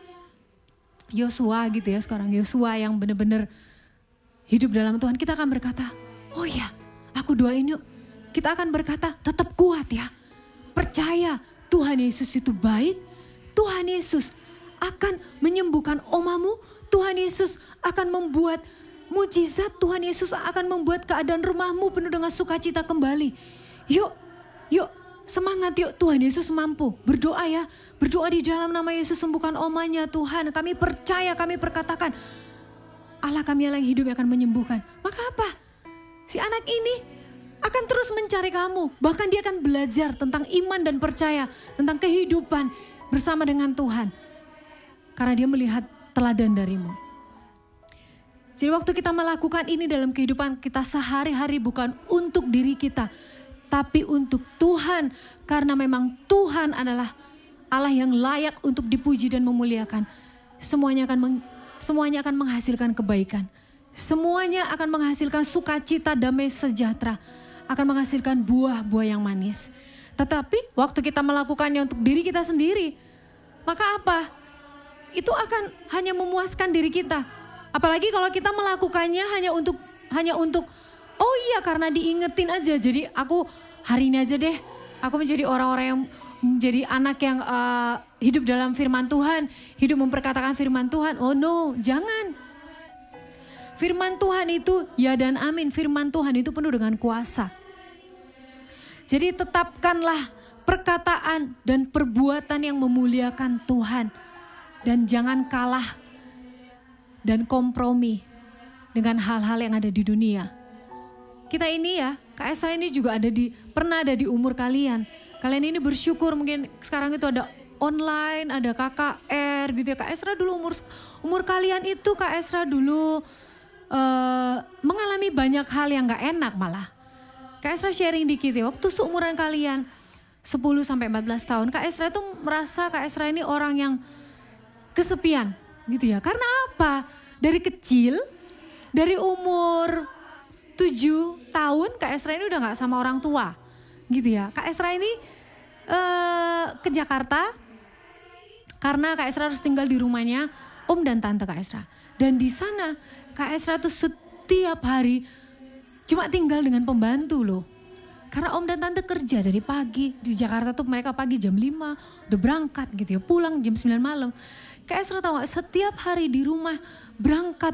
Yosua gitu ya sekarang, Yosua yang benar-benar hidup dalam Tuhan, kita akan berkata, oh ya aku doain yuk. Kita akan berkata tetap kuat ya, percaya Tuhan Yesus itu baik, Tuhan Yesus akan menyembuhkan omamu, Tuhan Yesus akan membuat mujizat, Tuhan Yesus akan membuat keadaan rumahmu penuh dengan sukacita kembali. Yuk semangat yuk, Tuhan Yesus mampu. Berdoa ya, berdoa di dalam nama Yesus, sembuhkan omanya Tuhan. Kami percaya, kami perkatakan Allah kami yang hidup akan menyembuhkan. Maka apa? Si anak ini akan terus mencari kamu. Bahkan dia akan belajar tentang iman dan percaya, tentang kehidupan bersama dengan Tuhan. Karena dia melihat teladan darimu. Jadi waktu kita melakukan ini dalam kehidupan kita sehari-hari bukan untuk diri kita. Tapi untuk Tuhan. Karena memang Tuhan adalah Allah yang layak untuk dipuji dan memuliakan. Semuanya akan menghasilkan kebaikan. Semuanya akan menghasilkan sukacita, damai sejahtera. Akan menghasilkan buah-buah yang manis. Tetapi waktu kita melakukannya untuk diri kita sendiri. Maka apa? Itu akan hanya memuaskan diri kita. Apalagi kalau kita melakukannya hanya untuk oh iya karena diingetin aja. Jadi aku hari ini aja deh, aku menjadi orang-orang yang menjadi anak yang hidup dalam firman Tuhan, hidup memperkatakan firman Tuhan. Oh no, jangan. Firman Tuhan itu ya dan amin. Firman Tuhan itu penuh dengan kuasa. Jadi tetapkanlah perkataan dan perbuatan yang memuliakan Tuhan. Dan jangan kalah dan kompromi dengan hal-hal yang ada di dunia. Kita ini ya, Kak Esra ini juga pernah ada di umur kalian. Kalian ini bersyukur mungkin sekarang itu ada online, ada KKR gitu ya. Kak Esra dulu umur kalian itu Kak Esra dulu mengalami banyak hal yang gak enak malah. Kak Esra sharing dikit ya, waktu seumuran kalian 10-14 tahun, Kak Esra tuh merasa Kak Esra ini orang yang kesepian gitu ya. Karena apa? Dari kecil, dari umur 7 tahun Kak Esra ini udah gak sama orang tua gitu ya. Kak Esra ini ke Jakarta karena Kak Esra harus tinggal di rumahnya om dan tante Kak Esra. Dan di sana Kak Esra tuh setiap hari cuma tinggal dengan pembantu loh. Karena om dan tante kerja dari pagi. Di Jakarta tuh mereka pagi jam 5 udah berangkat gitu ya. Pulang jam 9 malam. Kak Esra tahu gak, setiap hari di rumah berangkat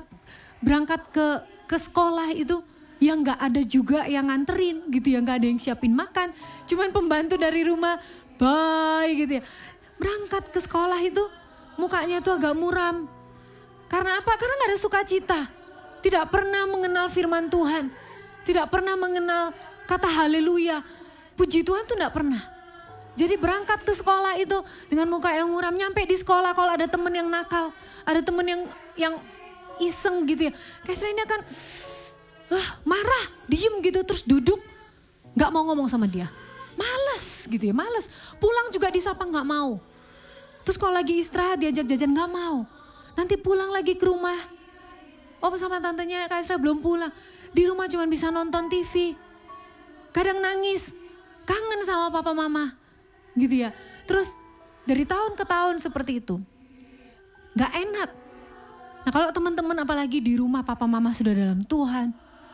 ke sekolah itu yang gak ada juga yang nganterin gitu ya. Gak ada yang siapin makan. Cuman pembantu dari rumah bye gitu ya. Berangkat ke sekolah itu mukanya tuh agak muram. Karena apa? Karena gak ada sukacita. Tidak pernah mengenal firman Tuhan. Tidak pernah mengenal kata haleluya. Puji Tuhan tuh gak pernah. Jadi berangkat ke sekolah itu dengan muka yang muram. Nyampe di sekolah kalau ada temen yang nakal. Ada temen yang iseng gitu ya. Kayak Esra ini akan marah, diem gitu. Terus duduk gak mau ngomong sama dia. Males gitu ya, males. Pulang juga disapa gak mau. Terus kalau lagi istirahat diajak jajan gak mau. Nanti pulang lagi ke rumah. Om sama tantenya Kak Esra belum pulang. Di rumah cuma bisa nonton TV. Kadang nangis. Kangen sama papa mama. Gitu ya. Terus dari tahun ke tahun seperti itu. Gak enak. Nah kalau teman-teman apalagi di rumah papa mama sudah dalam Tuhan.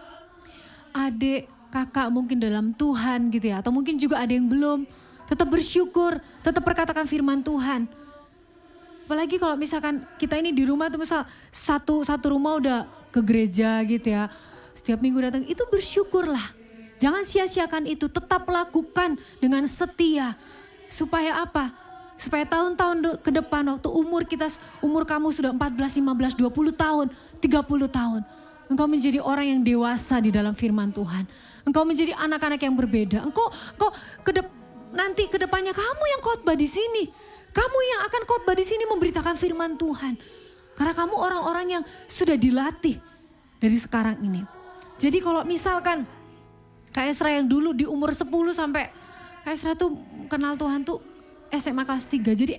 Adik, kakak mungkin dalam Tuhan gitu ya. Atau mungkin juga ada yang belum. Tetap bersyukur. Tetap perkatakan firman Tuhan. Apalagi kalau misalkan kita ini di rumah tuh misal satu rumah udah ke gereja gitu ya. Setiap minggu datang itu bersyukurlah. Jangan sia-siakan itu, tetap lakukan dengan setia. Supaya apa? Supaya tahun-tahun ke depan waktu umur kamu sudah 14, 15, 20 tahun, 30 tahun. Engkau menjadi orang yang dewasa di dalam firman Tuhan. Engkau menjadi anak-anak yang berbeda. Engkau nanti ke depannya kamu yang khotbah di sini. Kamu yang akan khotbah di sini memberitakan firman Tuhan. Karena kamu orang-orang yang sudah dilatih dari sekarang ini. Jadi kalau misalkan Kak Esra yang dulu di umur 10 sampai Kak Esra tuh kenal Tuhan tuh SMA kelas 3. Jadi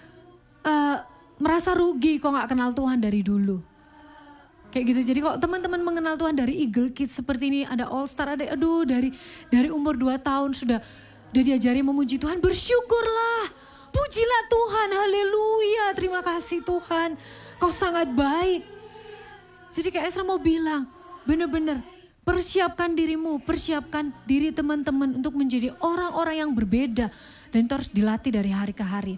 merasa rugi kok gak kenal Tuhan dari dulu. Kayak gitu. Jadi kalau teman-teman mengenal Tuhan dari Eagle Kids seperti ini, ada All Star, ada dari umur 2 tahun sudah diajari memuji Tuhan, bersyukurlah. Pujilah Tuhan, haleluya, terima kasih Tuhan, kau sangat baik. Jadi Kak Esra mau bilang, benar-benar persiapkan dirimu, persiapkan diri teman-teman untuk menjadi orang-orang yang berbeda. Dan itu harus dilatih dari hari ke hari.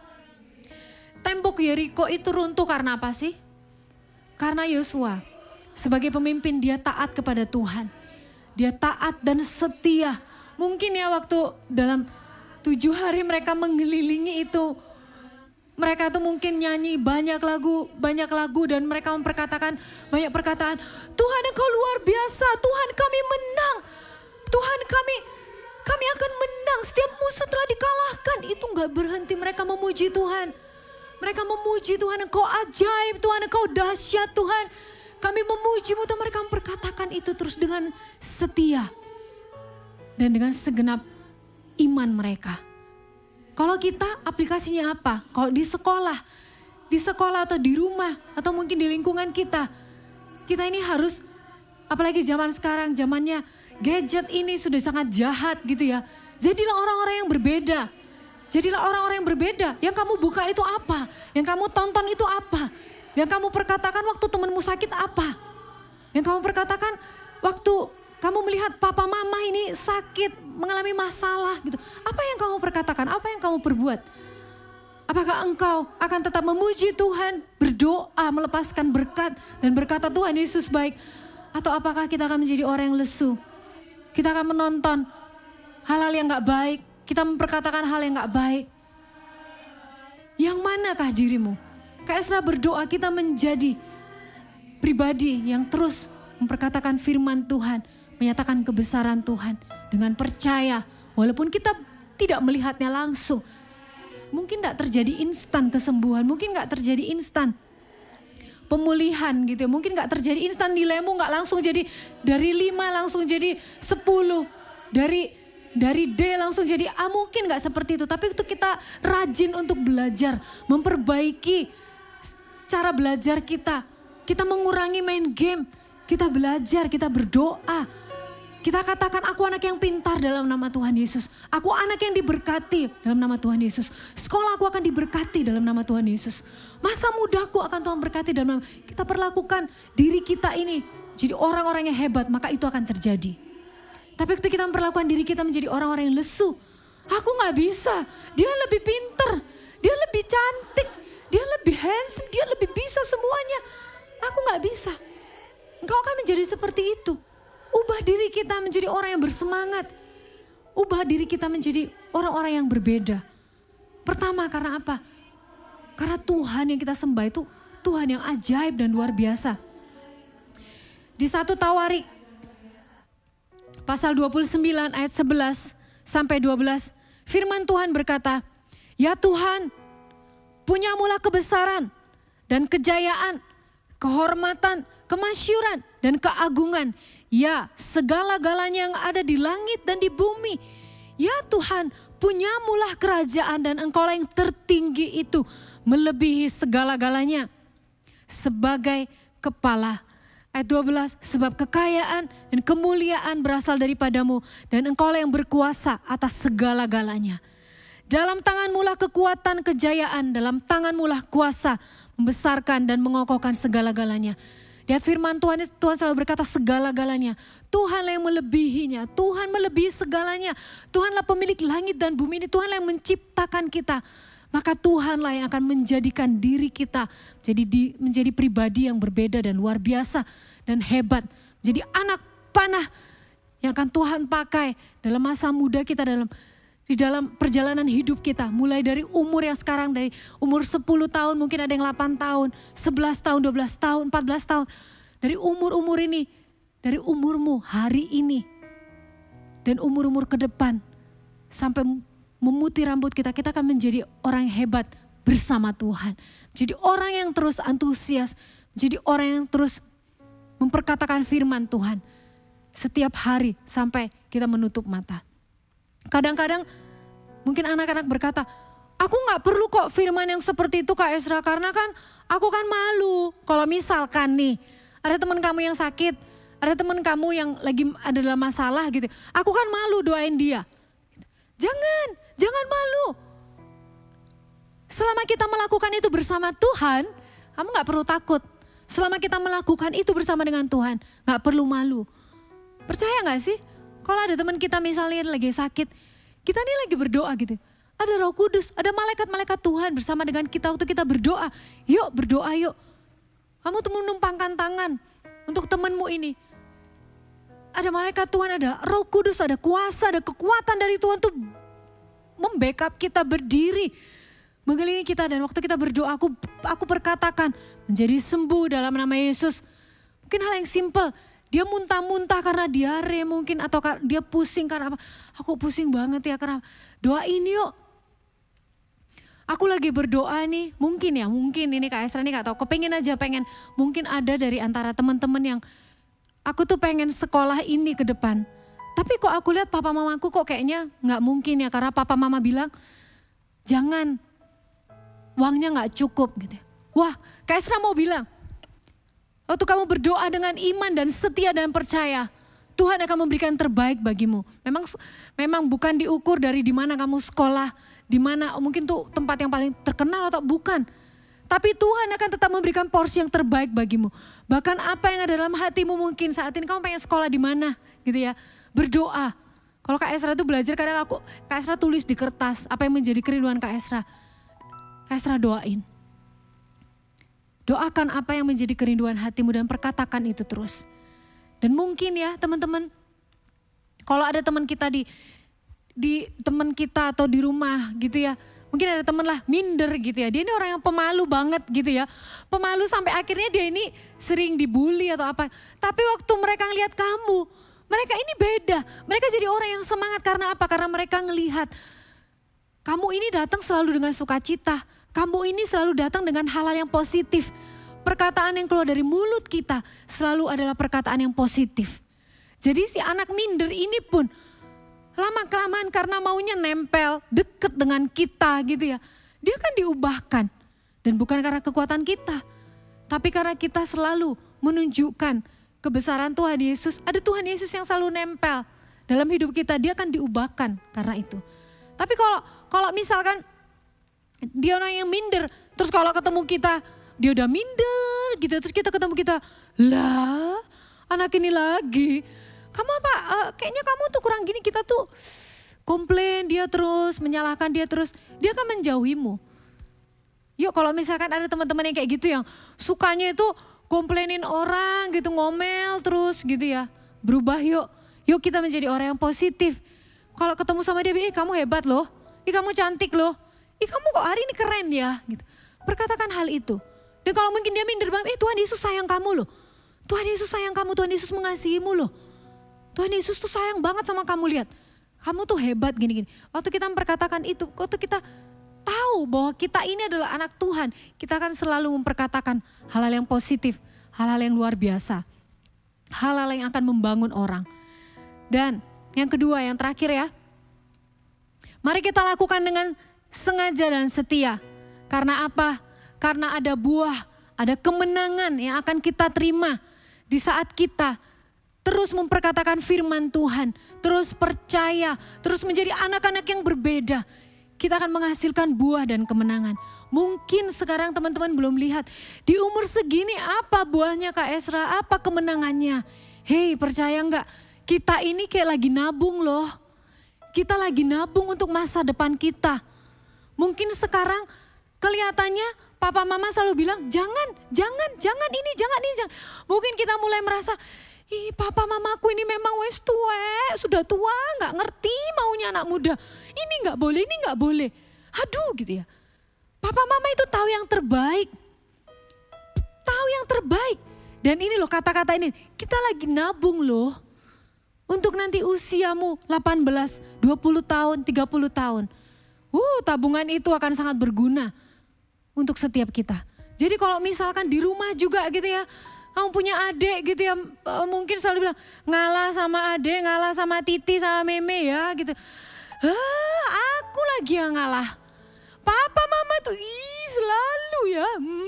Tembok Yeriko itu runtuh karena apa sih? Karena Yosua sebagai pemimpin dia taat kepada Tuhan. Dia taat dan setia. Mungkin ya waktu dalam 7 hari mereka mengelilingi itu. Mereka tuh mungkin nyanyi banyak lagu dan mereka memperkatakan banyak perkataan. Tuhan Engkau luar biasa, Tuhan kami menang. Tuhan kami akan menang, setiap musuh telah dikalahkan. Itu gak berhenti mereka memuji Tuhan. Mereka memuji Tuhan, Engkau ajaib, Tuhan Engkau dahsyat Tuhan. Kami memuji-Mu, Tuhan. Mereka memperkatakan itu terus dengan setia. Dan dengan segenap iman mereka. Kalau kita aplikasinya apa? Kalau di sekolah atau di rumah atau mungkin di lingkungan kita ini harus, apalagi zaman sekarang, zamannya gadget ini sudah sangat jahat gitu ya. Jadilah orang-orang yang berbeda. Jadilah orang-orang yang berbeda. Yang kamu buka itu apa? Yang kamu tonton itu apa? Yang kamu perkatakan waktu temanmu sakit apa? Yang kamu perkatakan waktu kamu kamu melihat papa mama ini sakit, mengalami masalah gitu. Apa yang kamu perkatakan? Apa yang kamu perbuat? Apakah engkau akan tetap memuji Tuhan, berdoa, melepaskan berkat dan berkata Tuhan Yesus baik? Atau apakah kita akan menjadi orang yang lesu? Kita akan menonton hal-hal yang gak baik. Kita memperkatakan hal yang gak baik. Yang manakah dirimu? Kak Esra berdoa kita menjadi pribadi yang terus memperkatakan firman Tuhan, menyatakan kebesaran Tuhan dengan percaya. Walaupun kita tidak melihatnya langsung. Mungkin gak terjadi instan kesembuhan, mungkin gak terjadi instan pemulihan gitu ya. Mungkin gak terjadi instan nilaimu gak langsung jadi dari 5 langsung jadi 10. Dari D langsung jadi A, mungkin gak seperti itu. Tapi itu kita rajin untuk belajar, memperbaiki cara belajar kita. Kita mengurangi main game, kita belajar, kita berdoa. Kita katakan aku anak yang pintar dalam nama Tuhan Yesus. Aku anak yang diberkati dalam nama Tuhan Yesus. Sekolah aku akan diberkati dalam nama Tuhan Yesus. Masa mudaku akan Tuhan berkati dalam nama. Kita perlakukan diri kita ini jadi orang-orang yang hebat, maka itu akan terjadi. Tapi waktu kita memperlakukan diri kita menjadi orang-orang yang lesu. Aku gak bisa, dia lebih pintar, dia lebih cantik, dia lebih handsome, dia lebih bisa semuanya. Aku gak bisa. Engkau akan menjadi seperti itu. Ubah diri kita menjadi orang yang bersemangat. Ubah diri kita menjadi orang-orang yang berbeda. Pertama karena apa? Karena Tuhan yang kita sembah itu Tuhan yang ajaib dan luar biasa. Di 1 Tawarik pasal 29 ayat 11 sampai 12. Firman Tuhan berkata, ya Tuhan, punyamulah kebesaran dan kejayaan, kehormatan, kemasyuran, dan keagungan. Ya, segala-galanya yang ada di langit dan di bumi. Ya Tuhan, punyamulah kerajaan dan engkaulah yang tertinggi itu melebihi segala-galanya. Sebagai kepala. Ayat 12, sebab kekayaan dan kemuliaan berasal daripadamu dan engkaulah yang berkuasa atas segala-galanya. Dalam tanganmulah kekuatan kejayaan, dalam tanganmulah kuasa membesarkan dan mengokohkan segala-galanya. Lihat firman Tuhan, Tuhan selalu berkata segala-galanya. Tuhanlah yang melebihinya, Tuhan melebihi segalanya. Tuhanlah pemilik langit dan bumi ini, Tuhanlah yang menciptakan kita. Maka Tuhanlah yang akan menjadikan diri kita menjadi pribadi yang berbeda dan luar biasa dan hebat. Jadi anak panah yang akan Tuhan pakai dalam masa muda kita, di dalam perjalanan hidup kita. Mulai dari umur yang sekarang, dari umur 10 tahun, mungkin ada yang 8 tahun, 11 tahun, 12 tahun, 14 tahun. Dari umur-umur ini, dari umurmu hari ini, dan umur-umur ke depan, sampai memutih rambut kita akan menjadi orang yang hebat bersama Tuhan. Jadi orang yang terus antusias, jadi orang yang terus memperkatakan firman Tuhan setiap hari sampai kita menutup mata. Kadang-kadang mungkin anak-anak berkata, aku gak perlu kok firman yang seperti itu Kak Esra, karena kan aku kan malu. Kalau misalkan nih, ada teman kamu yang sakit, ada teman kamu yang lagi ada dalam masalah gitu, aku kan malu doain dia. Jangan malu. Selama kita melakukan itu bersama Tuhan, kamu gak perlu takut. Selama kita melakukan itu bersama dengan Tuhan, gak perlu malu. Percaya gak sih? Kalau ada teman kita misalnya lagi sakit, kita nih lagi berdoa gitu. Ada Roh Kudus, ada malaikat-malaikat Tuhan bersama dengan kita waktu kita berdoa. Yuk berdoa yuk. Kamu tuh menumpangkan tangan untuk temanmu ini. Ada malaikat Tuhan, ada Roh Kudus, ada kuasa, ada kekuatan dari Tuhan tuh membackup kita berdiri, mengelilingi kita. Dan waktu kita berdoa, aku perkatakan menjadi sembuh dalam nama Yesus. Mungkin hal yang simple, dia muntah-muntah karena diare mungkin, atau dia pusing karena apa. Aku pusing banget ya karena doain yuk. Aku lagi berdoa nih, mungkin ini Kak Esra nih gak tahu, pengen, mungkin ada dari antara teman-teman yang aku tuh pengen sekolah ini ke depan. Tapi kok aku lihat papa mamaku kok kayaknya gak mungkin ya, karena papa mama bilang jangan, uangnya gak cukup gitu. Wah, Kak Esra mau bilang, waktu kamu berdoa dengan iman dan setia dan percaya, Tuhan akan memberikan terbaik bagimu. Memang bukan diukur dari di mana kamu sekolah, di mana mungkin tuh tempat yang paling terkenal atau bukan. Tapi Tuhan akan tetap memberikan porsi yang terbaik bagimu. Bahkan apa yang ada dalam hatimu, mungkin saat ini kamu pengen sekolah di mana gitu ya. Berdoa. Kalau Kak Esra itu belajar kadang Kak Esra tulis di kertas apa yang menjadi kerinduan Kak Esra. Kak Esra doain. Doakan apa yang menjadi kerinduan hatimu dan perkatakan itu terus. Dan mungkin ya teman-teman, kalau ada teman kita di teman kita atau di rumah gitu ya. Mungkin ada teman lah minder gitu ya. Dia ini orang yang pemalu banget gitu ya. Pemalu sampai akhirnya dia ini sering dibully atau apa. Tapi waktu mereka ngelihat kamu, mereka ini beda. Mereka jadi orang yang semangat karena apa? Karena mereka ngelihat kamu ini datang selalu dengan sukacita. Kamu ini selalu datang dengan hal-hal yang positif. Perkataan yang keluar dari mulut kita selalu adalah perkataan yang positif. Jadi si anak minder ini pun lama-kelamaan karena maunya nempel, deket dengan kita gitu ya. Dia kan diubahkan. Dan bukan karena kekuatan kita. Tapi karena kita selalu menunjukkan kebesaran Tuhan Yesus. Ada Tuhan Yesus yang selalu nempel dalam hidup kita. Dia akan diubahkan karena itu. Tapi kalau misalkan dia orang yang minder. Terus kalau ketemu kita, dia udah minder gitu. Terus kita ketemu kita, lah anak ini lagi. Kamu apa, kayaknya kamu tuh kurang gini, kita tuh komplain dia terus, menyalahkan dia terus. Dia akan menjauhimu. Yuk kalau misalkan ada teman-teman yang kayak gitu yang sukanya itu komplainin orang gitu, ngomel terus gitu ya. Berubah yuk, yuk kita menjadi orang yang positif. Kalau ketemu sama dia, kamu hebat loh, kamu cantik loh. Kamu kok hari ini keren ya. Gitu. Perkatakan hal itu. Dan kalau mungkin dia minder banget, Tuhan Yesus sayang kamu loh. Tuhan Yesus sayang kamu, Tuhan Yesus mengasihimu loh. Tuhan Yesus tuh sayang banget sama kamu, lihat. Kamu tuh hebat gini-gini. Waktu kita memperkatakan itu, waktu kita tahu bahwa kita ini adalah anak Tuhan. Kita akan selalu memperkatakan hal-hal yang positif, hal-hal yang luar biasa. Hal-hal yang akan membangun orang. Dan yang kedua, yang terakhir ya. Mari kita lakukan dengan sengaja dan setia. Karena apa? Karena ada buah, ada kemenangan yang akan kita terima di saat kita terus memperkatakan firman Tuhan, terus percaya, terus menjadi anak-anak yang berbeda. Kita akan menghasilkan buah dan kemenangan. Mungkin sekarang teman-teman belum lihat, di umur segini apa buahnya Kak Esra, apa kemenangannya. Hei, percaya enggak? Kita ini kayak lagi nabung loh. Kita lagi nabung untuk masa depan kita. Mungkin sekarang kelihatannya papa mama selalu bilang jangan ini. Mungkin kita mulai merasa, papa mamaku ini memang wes tua, sudah tua, nggak ngerti maunya anak muda. Ini nggak boleh. Aduh gitu ya. Papa mama itu tahu yang terbaik. Dan ini loh kata-kata ini, kita lagi nabung loh. Untuk nanti usiamu 18, 20 tahun, 30 tahun. Tabungan itu akan sangat berguna untuk setiap kita. Jadi kalau misalkan di rumah juga gitu ya, kamu punya adik gitu ya, mungkin selalu bilang ngalah sama adik, ngalah sama Titi, sama Meme ya gitu. Aku lagi yang ngalah. Papa mama tuh selalu ya.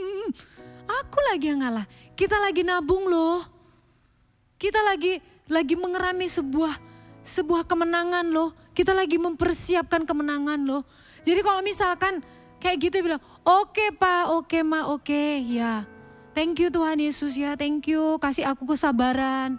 Aku lagi yang ngalah. Kita lagi nabung loh. Kita lagi mengerami sebuah kemenangan loh. Kita lagi mempersiapkan kemenangan loh. Jadi kalau misalkan kayak gitu bilang, oke Pak, oke Ma, oke ya. Thank you Tuhan Yesus ya, thank you. Kasih aku kesabaran.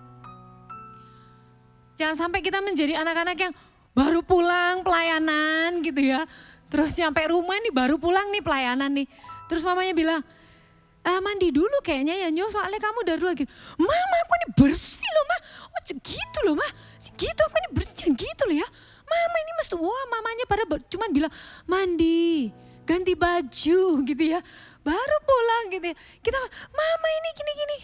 Jangan sampai kita menjadi anak-anak yang baru pulang pelayanan gitu ya. Terus nyampe rumah nih baru pulang nih pelayanan nih. Terus mamanya bilang, mandi dulu kayaknya ya Nyo, soalnya kamu dari luar gitu. Mama aku ini bersih loh Ma. Oh gitu loh Ma. Gitu aku ini bersih gitu loh ya. Mama ini mesti, mamanya pada cuman bilang mandi, ganti baju gitu ya. Baru pulang gitu ya. Kita, mama ini gini-gini.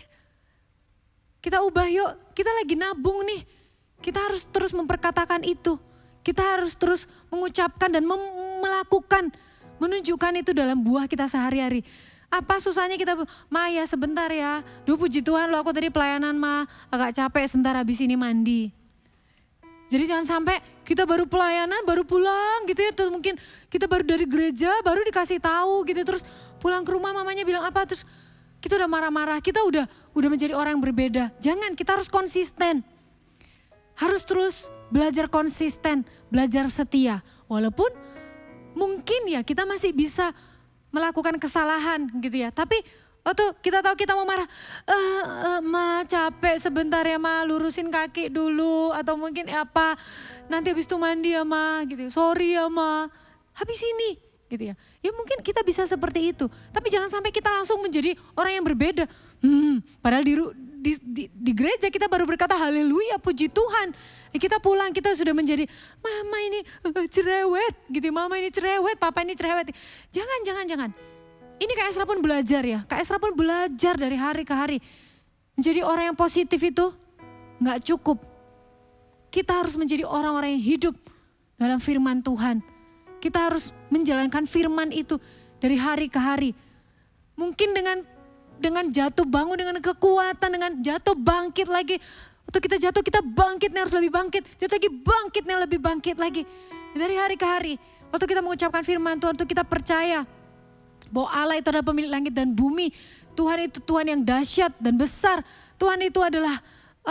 Kita ubah yuk, kita lagi nabung nih. Kita harus terus memperkatakan itu. Kita harus terus mengucapkan dan melakukan, menunjukkan itu dalam buah kita sehari-hari. Apa susahnya kita, Ma ya sebentar ya. Duh puji Tuhan loh aku tadi pelayanan Ma, agak capek sebentar habis ini mandi. Jadi jangan sampai kita baru pelayanan, baru pulang gitu ya. Terus mungkin kita baru dari gereja, baru dikasih tahu gitu. Terus pulang ke rumah mamanya bilang apa, terus kita udah marah-marah. Kita udah menjadi orang yang berbeda. Jangan, kita harus konsisten. Harus terus belajar konsisten, belajar setia. Walaupun mungkin ya kita masih bisa melakukan kesalahan gitu ya. Tapi Waktu kita tahu kita mau marah, Ma capek sebentar ya Ma, lurusin kaki dulu atau mungkin apa, nanti habis itu mandi ya Ma gitu, sorry ya Ma, habis ini gitu ya. Ya mungkin kita bisa seperti itu, tapi jangan sampai kita langsung menjadi orang yang berbeda. Padahal di gereja kita baru berkata haleluya puji Tuhan. Kita pulang kita sudah menjadi mama ini cerewet gitu, mama ini cerewet, papa ini cerewet. Jangan. Ini Kak Esra pun belajar ya. Kak Esra pun belajar dari hari ke hari. Menjadi orang yang positif itu gak cukup. Kita harus menjadi orang-orang yang hidup dalam firman Tuhan. Kita harus menjalankan firman itu dari hari ke hari. Mungkin dengan jatuh bangun, dengan kekuatan, dengan jatuh bangkit lagi. Waktu kita jatuh kita bangkitnya harus lebih bangkit. Jatuh lagi bangkitnya lebih bangkit lagi. Dari hari ke hari. Waktu kita mengucapkan firman Tuhan, waktu kita percaya bahwa Allah itu adalah pemilik langit dan bumi. Tuhan itu Tuhan yang dahsyat dan besar. Tuhan itu adalah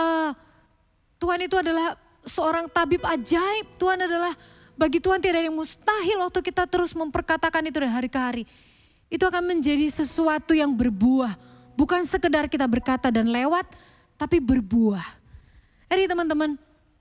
seorang tabib ajaib. Tuhan adalah, bagi Tuhan tidak ada yang mustahil. Waktu kita terus memperkatakan itu dari hari ke hari, itu akan menjadi sesuatu yang berbuah. Bukan sekedar kita berkata dan lewat, tapi berbuah. Jadi teman-teman,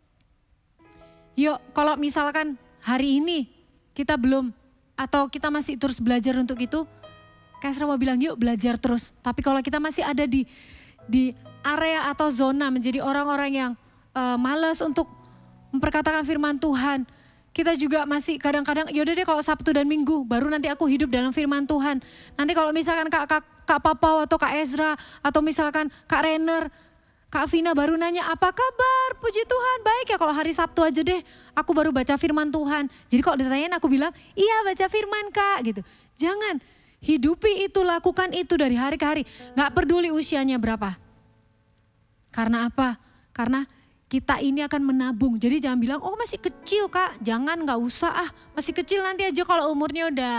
yuk kalau misalkan hari ini kita belum, atau kita masih terus belajar untuk itu, Kak Esra mau bilang yuk belajar terus. Tapi kalau kita masih ada di area atau zona menjadi orang-orang yang malas untuk memperkatakan firman Tuhan. Kita juga masih kadang-kadang yaudah deh kalau Sabtu dan Minggu baru nanti aku hidup dalam firman Tuhan. Nanti kalau misalkan Kak Papau atau Kak Ezra atau misalkan Kak Renner, Kak Vina baru nanya apa kabar, puji Tuhan baik ya, kalau hari Sabtu aja deh aku baru baca firman Tuhan. Jadi kalau ditanyain aku bilang iya baca firman Kak gitu. Jangan, hidupi itu, lakukan itu dari hari ke hari. Gak peduli usianya berapa. Karena apa? Karena kita ini akan menabung. Jadi jangan bilang oh masih kecil Kak, jangan, gak usah masih kecil, nanti aja kalau umurnya udah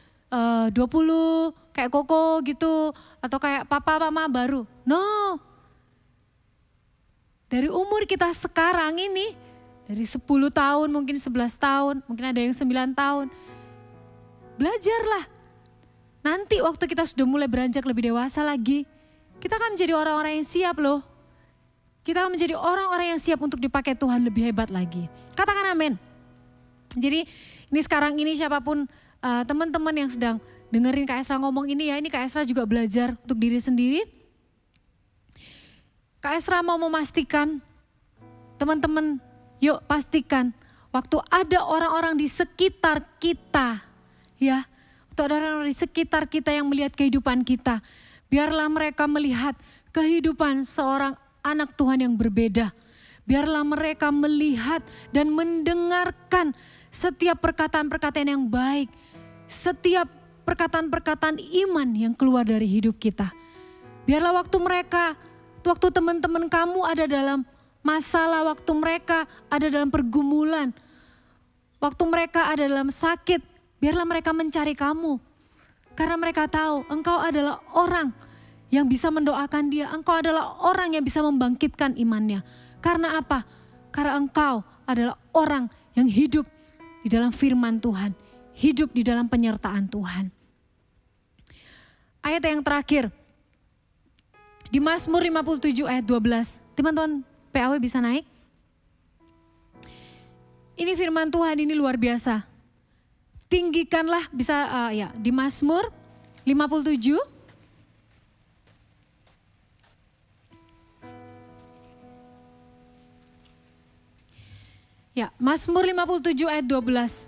20 kayak Koko gitu atau kayak papa mama baru. No. Dari umur kita sekarang ini, dari 10 tahun, mungkin 11 tahun, mungkin ada yang 9 tahun. Belajarlah. Nanti waktu kita sudah mulai beranjak lebih dewasa lagi, kita akan menjadi orang-orang yang siap loh. Kita akan menjadi orang-orang yang siap untuk dipakai Tuhan lebih hebat lagi. Katakan amin. Jadi ini sekarang ini siapapun teman-teman yang sedang dengerin Kak Esra ngomong ini ya, ini Kak Esra juga belajar untuk diri sendiri. Kak Esra mau memastikan, teman-teman yuk pastikan waktu ada orang-orang di sekitar kita, ya, waktu ada orang-orang di sekitar kita yang melihat kehidupan kita, biarlah mereka melihat kehidupan seorang anak Tuhan yang berbeda. Biarlah mereka melihat dan mendengarkan setiap perkataan-perkataan yang baik, setiap perkataan-perkataan iman yang keluar dari hidup kita. Biarlah waktu teman-teman kamu ada dalam masalah, waktu mereka ada dalam pergumulan, waktu mereka ada dalam sakit, biarlah mereka mencari kamu. Karena mereka tahu engkau adalah orang yang bisa mendoakan dia, engkau adalah orang yang bisa membangkitkan imannya. Karena apa? Karena engkau adalah orang yang hidup di dalam firman Tuhan, hidup di dalam penyertaan Tuhan. Ayat yang terakhir, di Mazmur 57 ayat 12. Teman-teman PAW bisa naik? Ini firman Tuhan, ini luar biasa. Tinggikanlah, bisa ya, di Mazmur 57. Ya, Mazmur 57 ayat 12.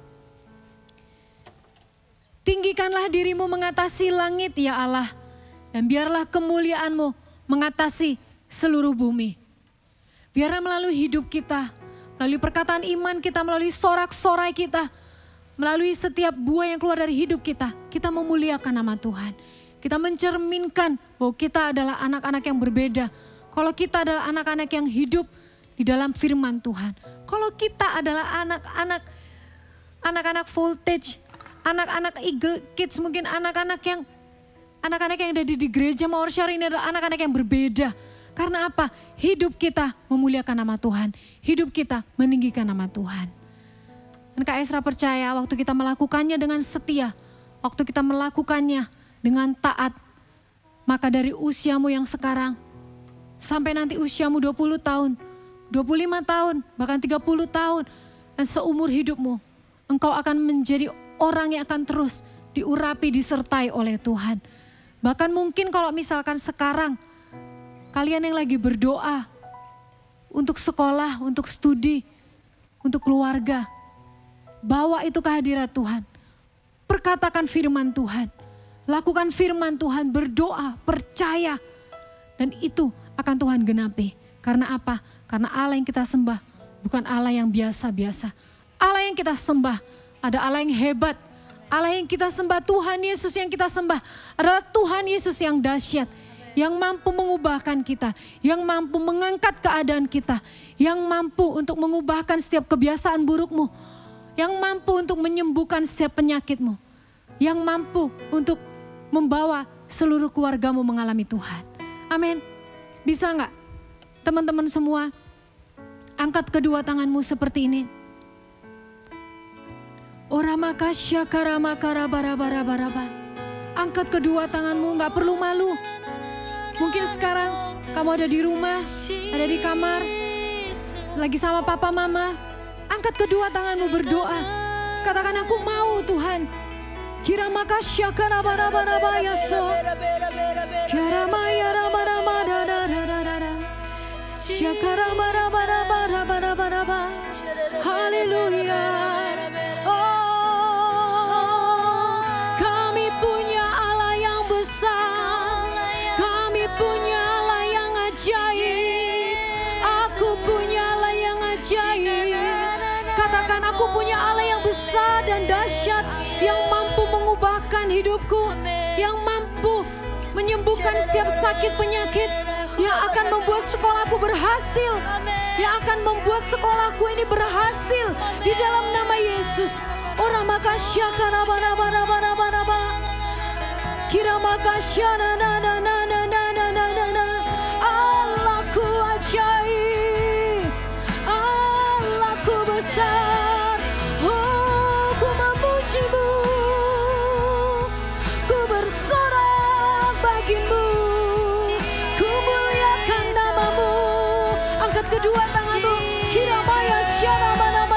Tinggikanlah dirimu mengatasi langit ya Allah, dan biarlah kemuliaanmu mengatasi seluruh bumi. Biarlah melalui hidup kita, melalui perkataan iman kita, melalui sorak-sorai kita, melalui setiap buah yang keluar dari hidup kita, kita memuliakan nama Tuhan. Kita mencerminkan bahwa kita adalah anak-anak yang berbeda. Kalau kita adalah anak-anak yang hidup di dalam firman Tuhan. Kalau kita adalah anak-anak voltage, anak-anak Eagle Kids, mungkin anak-anak yang ada di gereja Mawar Syari ini adalah anak-anak yang berbeda. Karena apa? Hidup kita memuliakan nama Tuhan. Hidup kita meninggikan nama Tuhan. Dan Kak Esra percaya waktu kita melakukannya dengan setia, waktu kita melakukannya dengan taat, Maka dari usiamu yang sekarang, sampai nanti usiamu 20 tahun, 25 tahun, bahkan 30 tahun, dan seumur hidupmu, engkau akan menjadi orang yang akan terus diurapi, disertai oleh Tuhan. Bahkan mungkin kalau misalkan sekarang, kalian yang lagi berdoa untuk sekolah, untuk studi, untuk keluarga, bawa itu ke hadirat Tuhan. Perkatakan firman Tuhan, lakukan firman Tuhan, berdoa, percaya, dan itu akan Tuhan genapi. Karena apa? Karena Allah yang kita sembah bukan Allah yang biasa-biasa. Allah yang kita sembah ada Allah yang hebat. Allah yang kita sembah, Tuhan Yesus yang kita sembah adalah Tuhan Yesus yang dahsyat, yang mampu mengubahkan kita, yang mampu mengangkat keadaan kita, yang mampu untuk mengubahkan setiap kebiasaan burukmu, yang mampu untuk menyembuhkan setiap penyakitmu, yang mampu untuk membawa seluruh keluargamu mengalami Tuhan. Amin. Bisa enggak teman-teman semua angkat kedua tanganmu seperti ini. Oramakasya karamakara bara-bara-bara-bara. Angkat kedua tanganmu, gak perlu malu. Mungkin sekarang kamu ada di rumah, ada di kamar, lagi sama papa mama. Angkat kedua tanganmu, berdoa. Katakan, aku mau Tuhan. Kiramakasya karabara-bara-bara yaso. Kiramaya rabara-bara-bara-bara-bara. Syakarabara-bara-bara-bara-bara-bara. Haleluya. Aku punya Allah yang besar dan dahsyat, yang mampu mengubahkan hidupku, yang mampu menyembuhkan setiap sakit penyakit, yang akan membuat sekolahku berhasil, yang akan membuat sekolahku ini berhasil di dalam nama Yesus. Ora makasya karabara-bara-bara-bara, kira makasya na na na na na na na na na. Allahku ajaib, Allahku besar. Kedua tanganmu, kiramaya syara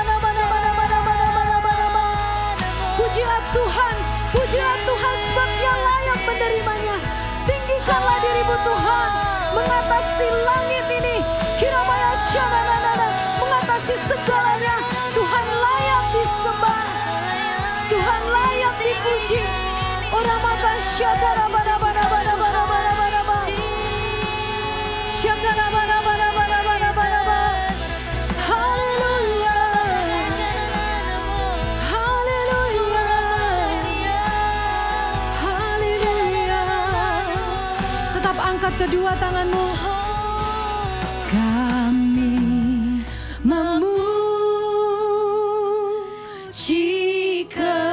mana. Pujilah Tuhan sebab Dia layak menerimanya. Tinggikanlah dirimu Tuhan, mengatasi langit ini. Kiramaya syara nana, mengatasi segalanya. Tuhan layak disembah, Tuhan layak dipuji. Orang maka syakara mana. Syakara mana. Angkat kedua tanganmu. Kami memuji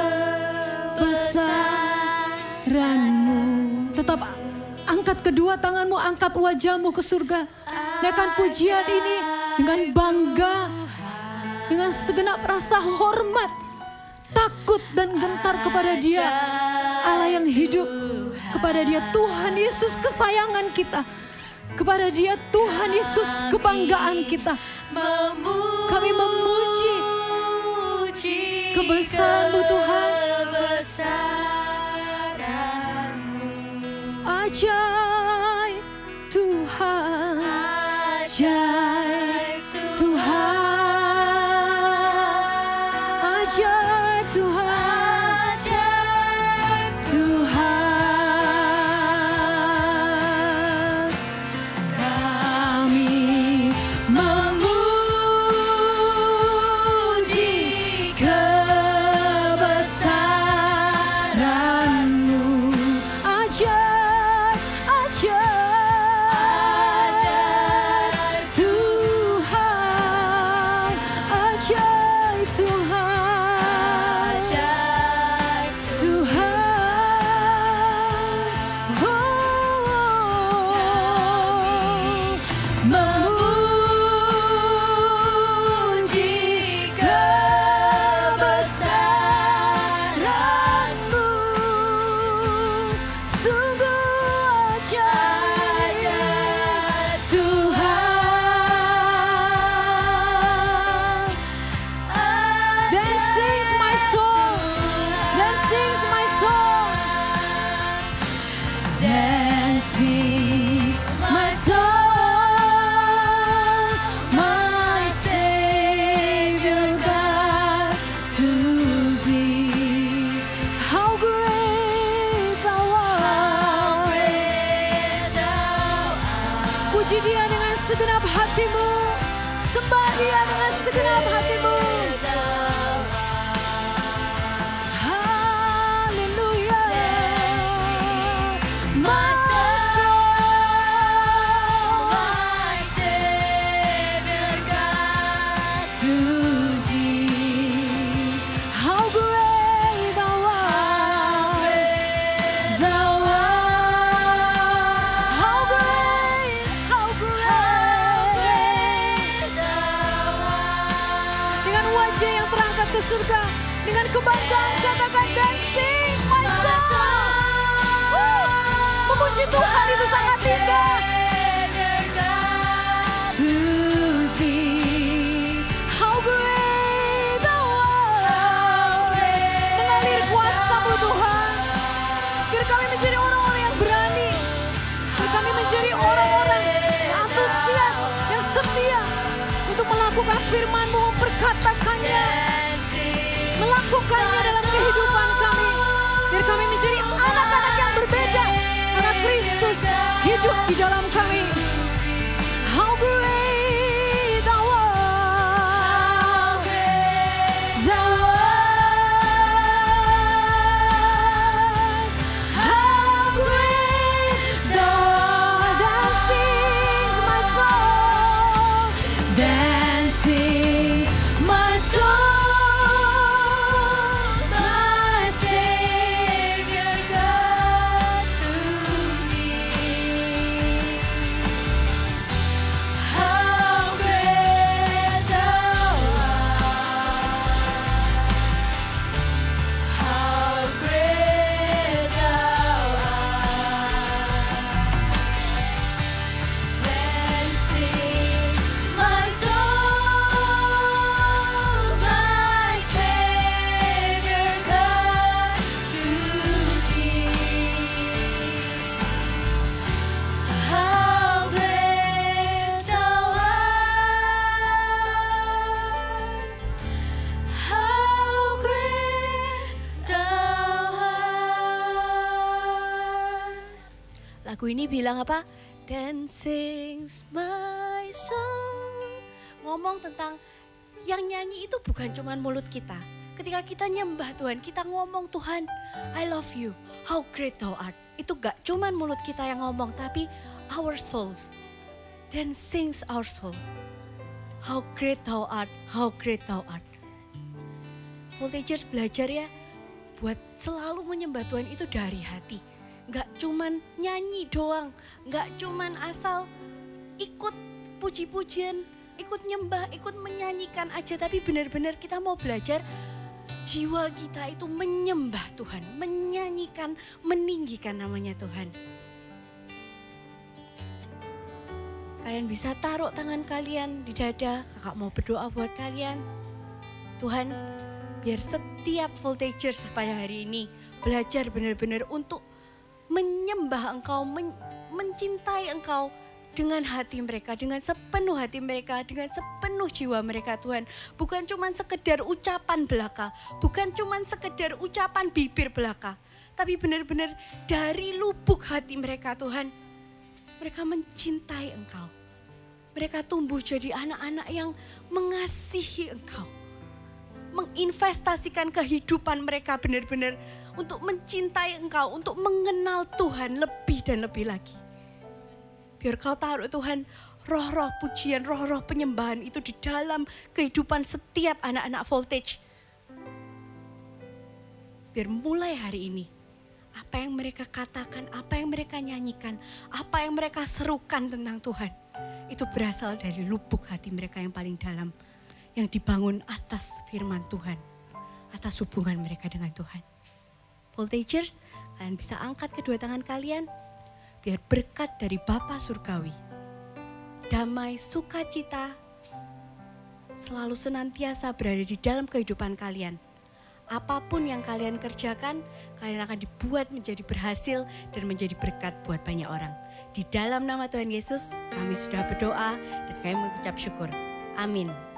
kebesaran-Mu. Tetap angkat kedua tanganmu, angkat wajahmu ke surga. Naikkan pujian ini dengan bangga, dengan segenap rasa hormat, takut dan gentar kepada Dia, Allah yang hidup. Kepada Dia Tuhan Yesus kesayangan kita, kepada Dia Tuhan Yesus kebanggaan kita. Kami memuji kebesaran-Mu Tuhan. Ajaib Tuhan, ajaib Tuhan, ajaib Tuhan, ajaib Tuhan. Sembah Dia dengan segenap hatimu. Haleluya. My soul, my Savior God, To Thee, how great Thou art, Thou art, how great Dengan wajah yang terangkat ke surga, dengan kebanggaan katakan dancing my soul. Memuji Tuhan itu sangat indah. To Thee, how great Thou art. Mengalir kuasa-Mu Tuhan. Biar kami menjadi orang-orang yang berani. Biar kami menjadi orang-orang antusias yang setia untuk melakukan firman-Mu, memperkatakannya, melakukannya dalam kehidupan kami. Biar kami menjadi anak-anak yang berbeda. Karena Kristus hidup di dalam kami. How great Thou art, Thou art, how great Thou art. Then sings my soul, then sings my soul, my Savior God, to Thee. How great Thou art, how great Thou art. Then sings my soul, my Savior God, to Thee. How great Thou art, how great Thou art. Lagu ini bilang apa? Then sings my soul. Ngomong tentang yang nyanyi itu bukan cuman mulut kita. Ketika kita nyembah Tuhan, kita ngomong Tuhan, I love you, how great Thou art. Itu gak cuman mulut kita yang ngomong, tapi our souls. Then sings our soul, how great Thou art, how great Thou art. Voltagers belajar ya, buat selalu menyembah Tuhan itu dari hati. Gak cuman nyanyi doang, gak cuman asal ikut puji-pujian, ikut nyembah, ikut menyanyikan aja. Tapi benar-benar kita mau belajar jiwa kita itu menyembah Tuhan, menyanyikan, meninggikan namanya Tuhan. Kalian bisa taruh tangan kalian di dada, kakak mau berdoa buat kalian. Tuhan, biar setiap voltagers pada hari ini belajar benar-benar untuk menyembah Engkau, mencintai Engkau dengan hati mereka, dengan sepenuh hati mereka, dengan sepenuh jiwa mereka Tuhan. Bukan cuma sekedar ucapan belaka, bukan cuma sekedar ucapan bibir belaka, tapi benar-benar dari lubuk hati mereka Tuhan. Mereka mencintai Engkau. Mereka tumbuh jadi anak-anak yang mengasihi Engkau. Menginvestasikan kehidupan mereka benar-benar untuk mencintai Engkau, untuk mengenal Tuhan lebih dan lebih lagi. Biar Kau taruh Tuhan roh-roh pujian, roh-roh penyembahan itu di dalam kehidupan setiap anak-anak voltage. Biar mulai hari ini, apa yang mereka katakan, apa yang mereka nyanyikan, apa yang mereka serukan tentang Tuhan, itu berasal dari lubuk hati mereka yang paling dalam, yang dibangun atas firman Tuhan, atas hubungan mereka dengan Tuhan. Voltagers, kalian bisa angkat kedua tangan kalian, biar berkat dari Bapa Surgawi, damai, sukacita, selalu senantiasa berada di dalam kehidupan kalian. Apapun yang kalian kerjakan, kalian akan dibuat menjadi berhasil dan menjadi berkat buat banyak orang. Di dalam nama Tuhan Yesus, kami sudah berdoa dan kami mengucap syukur. Amin.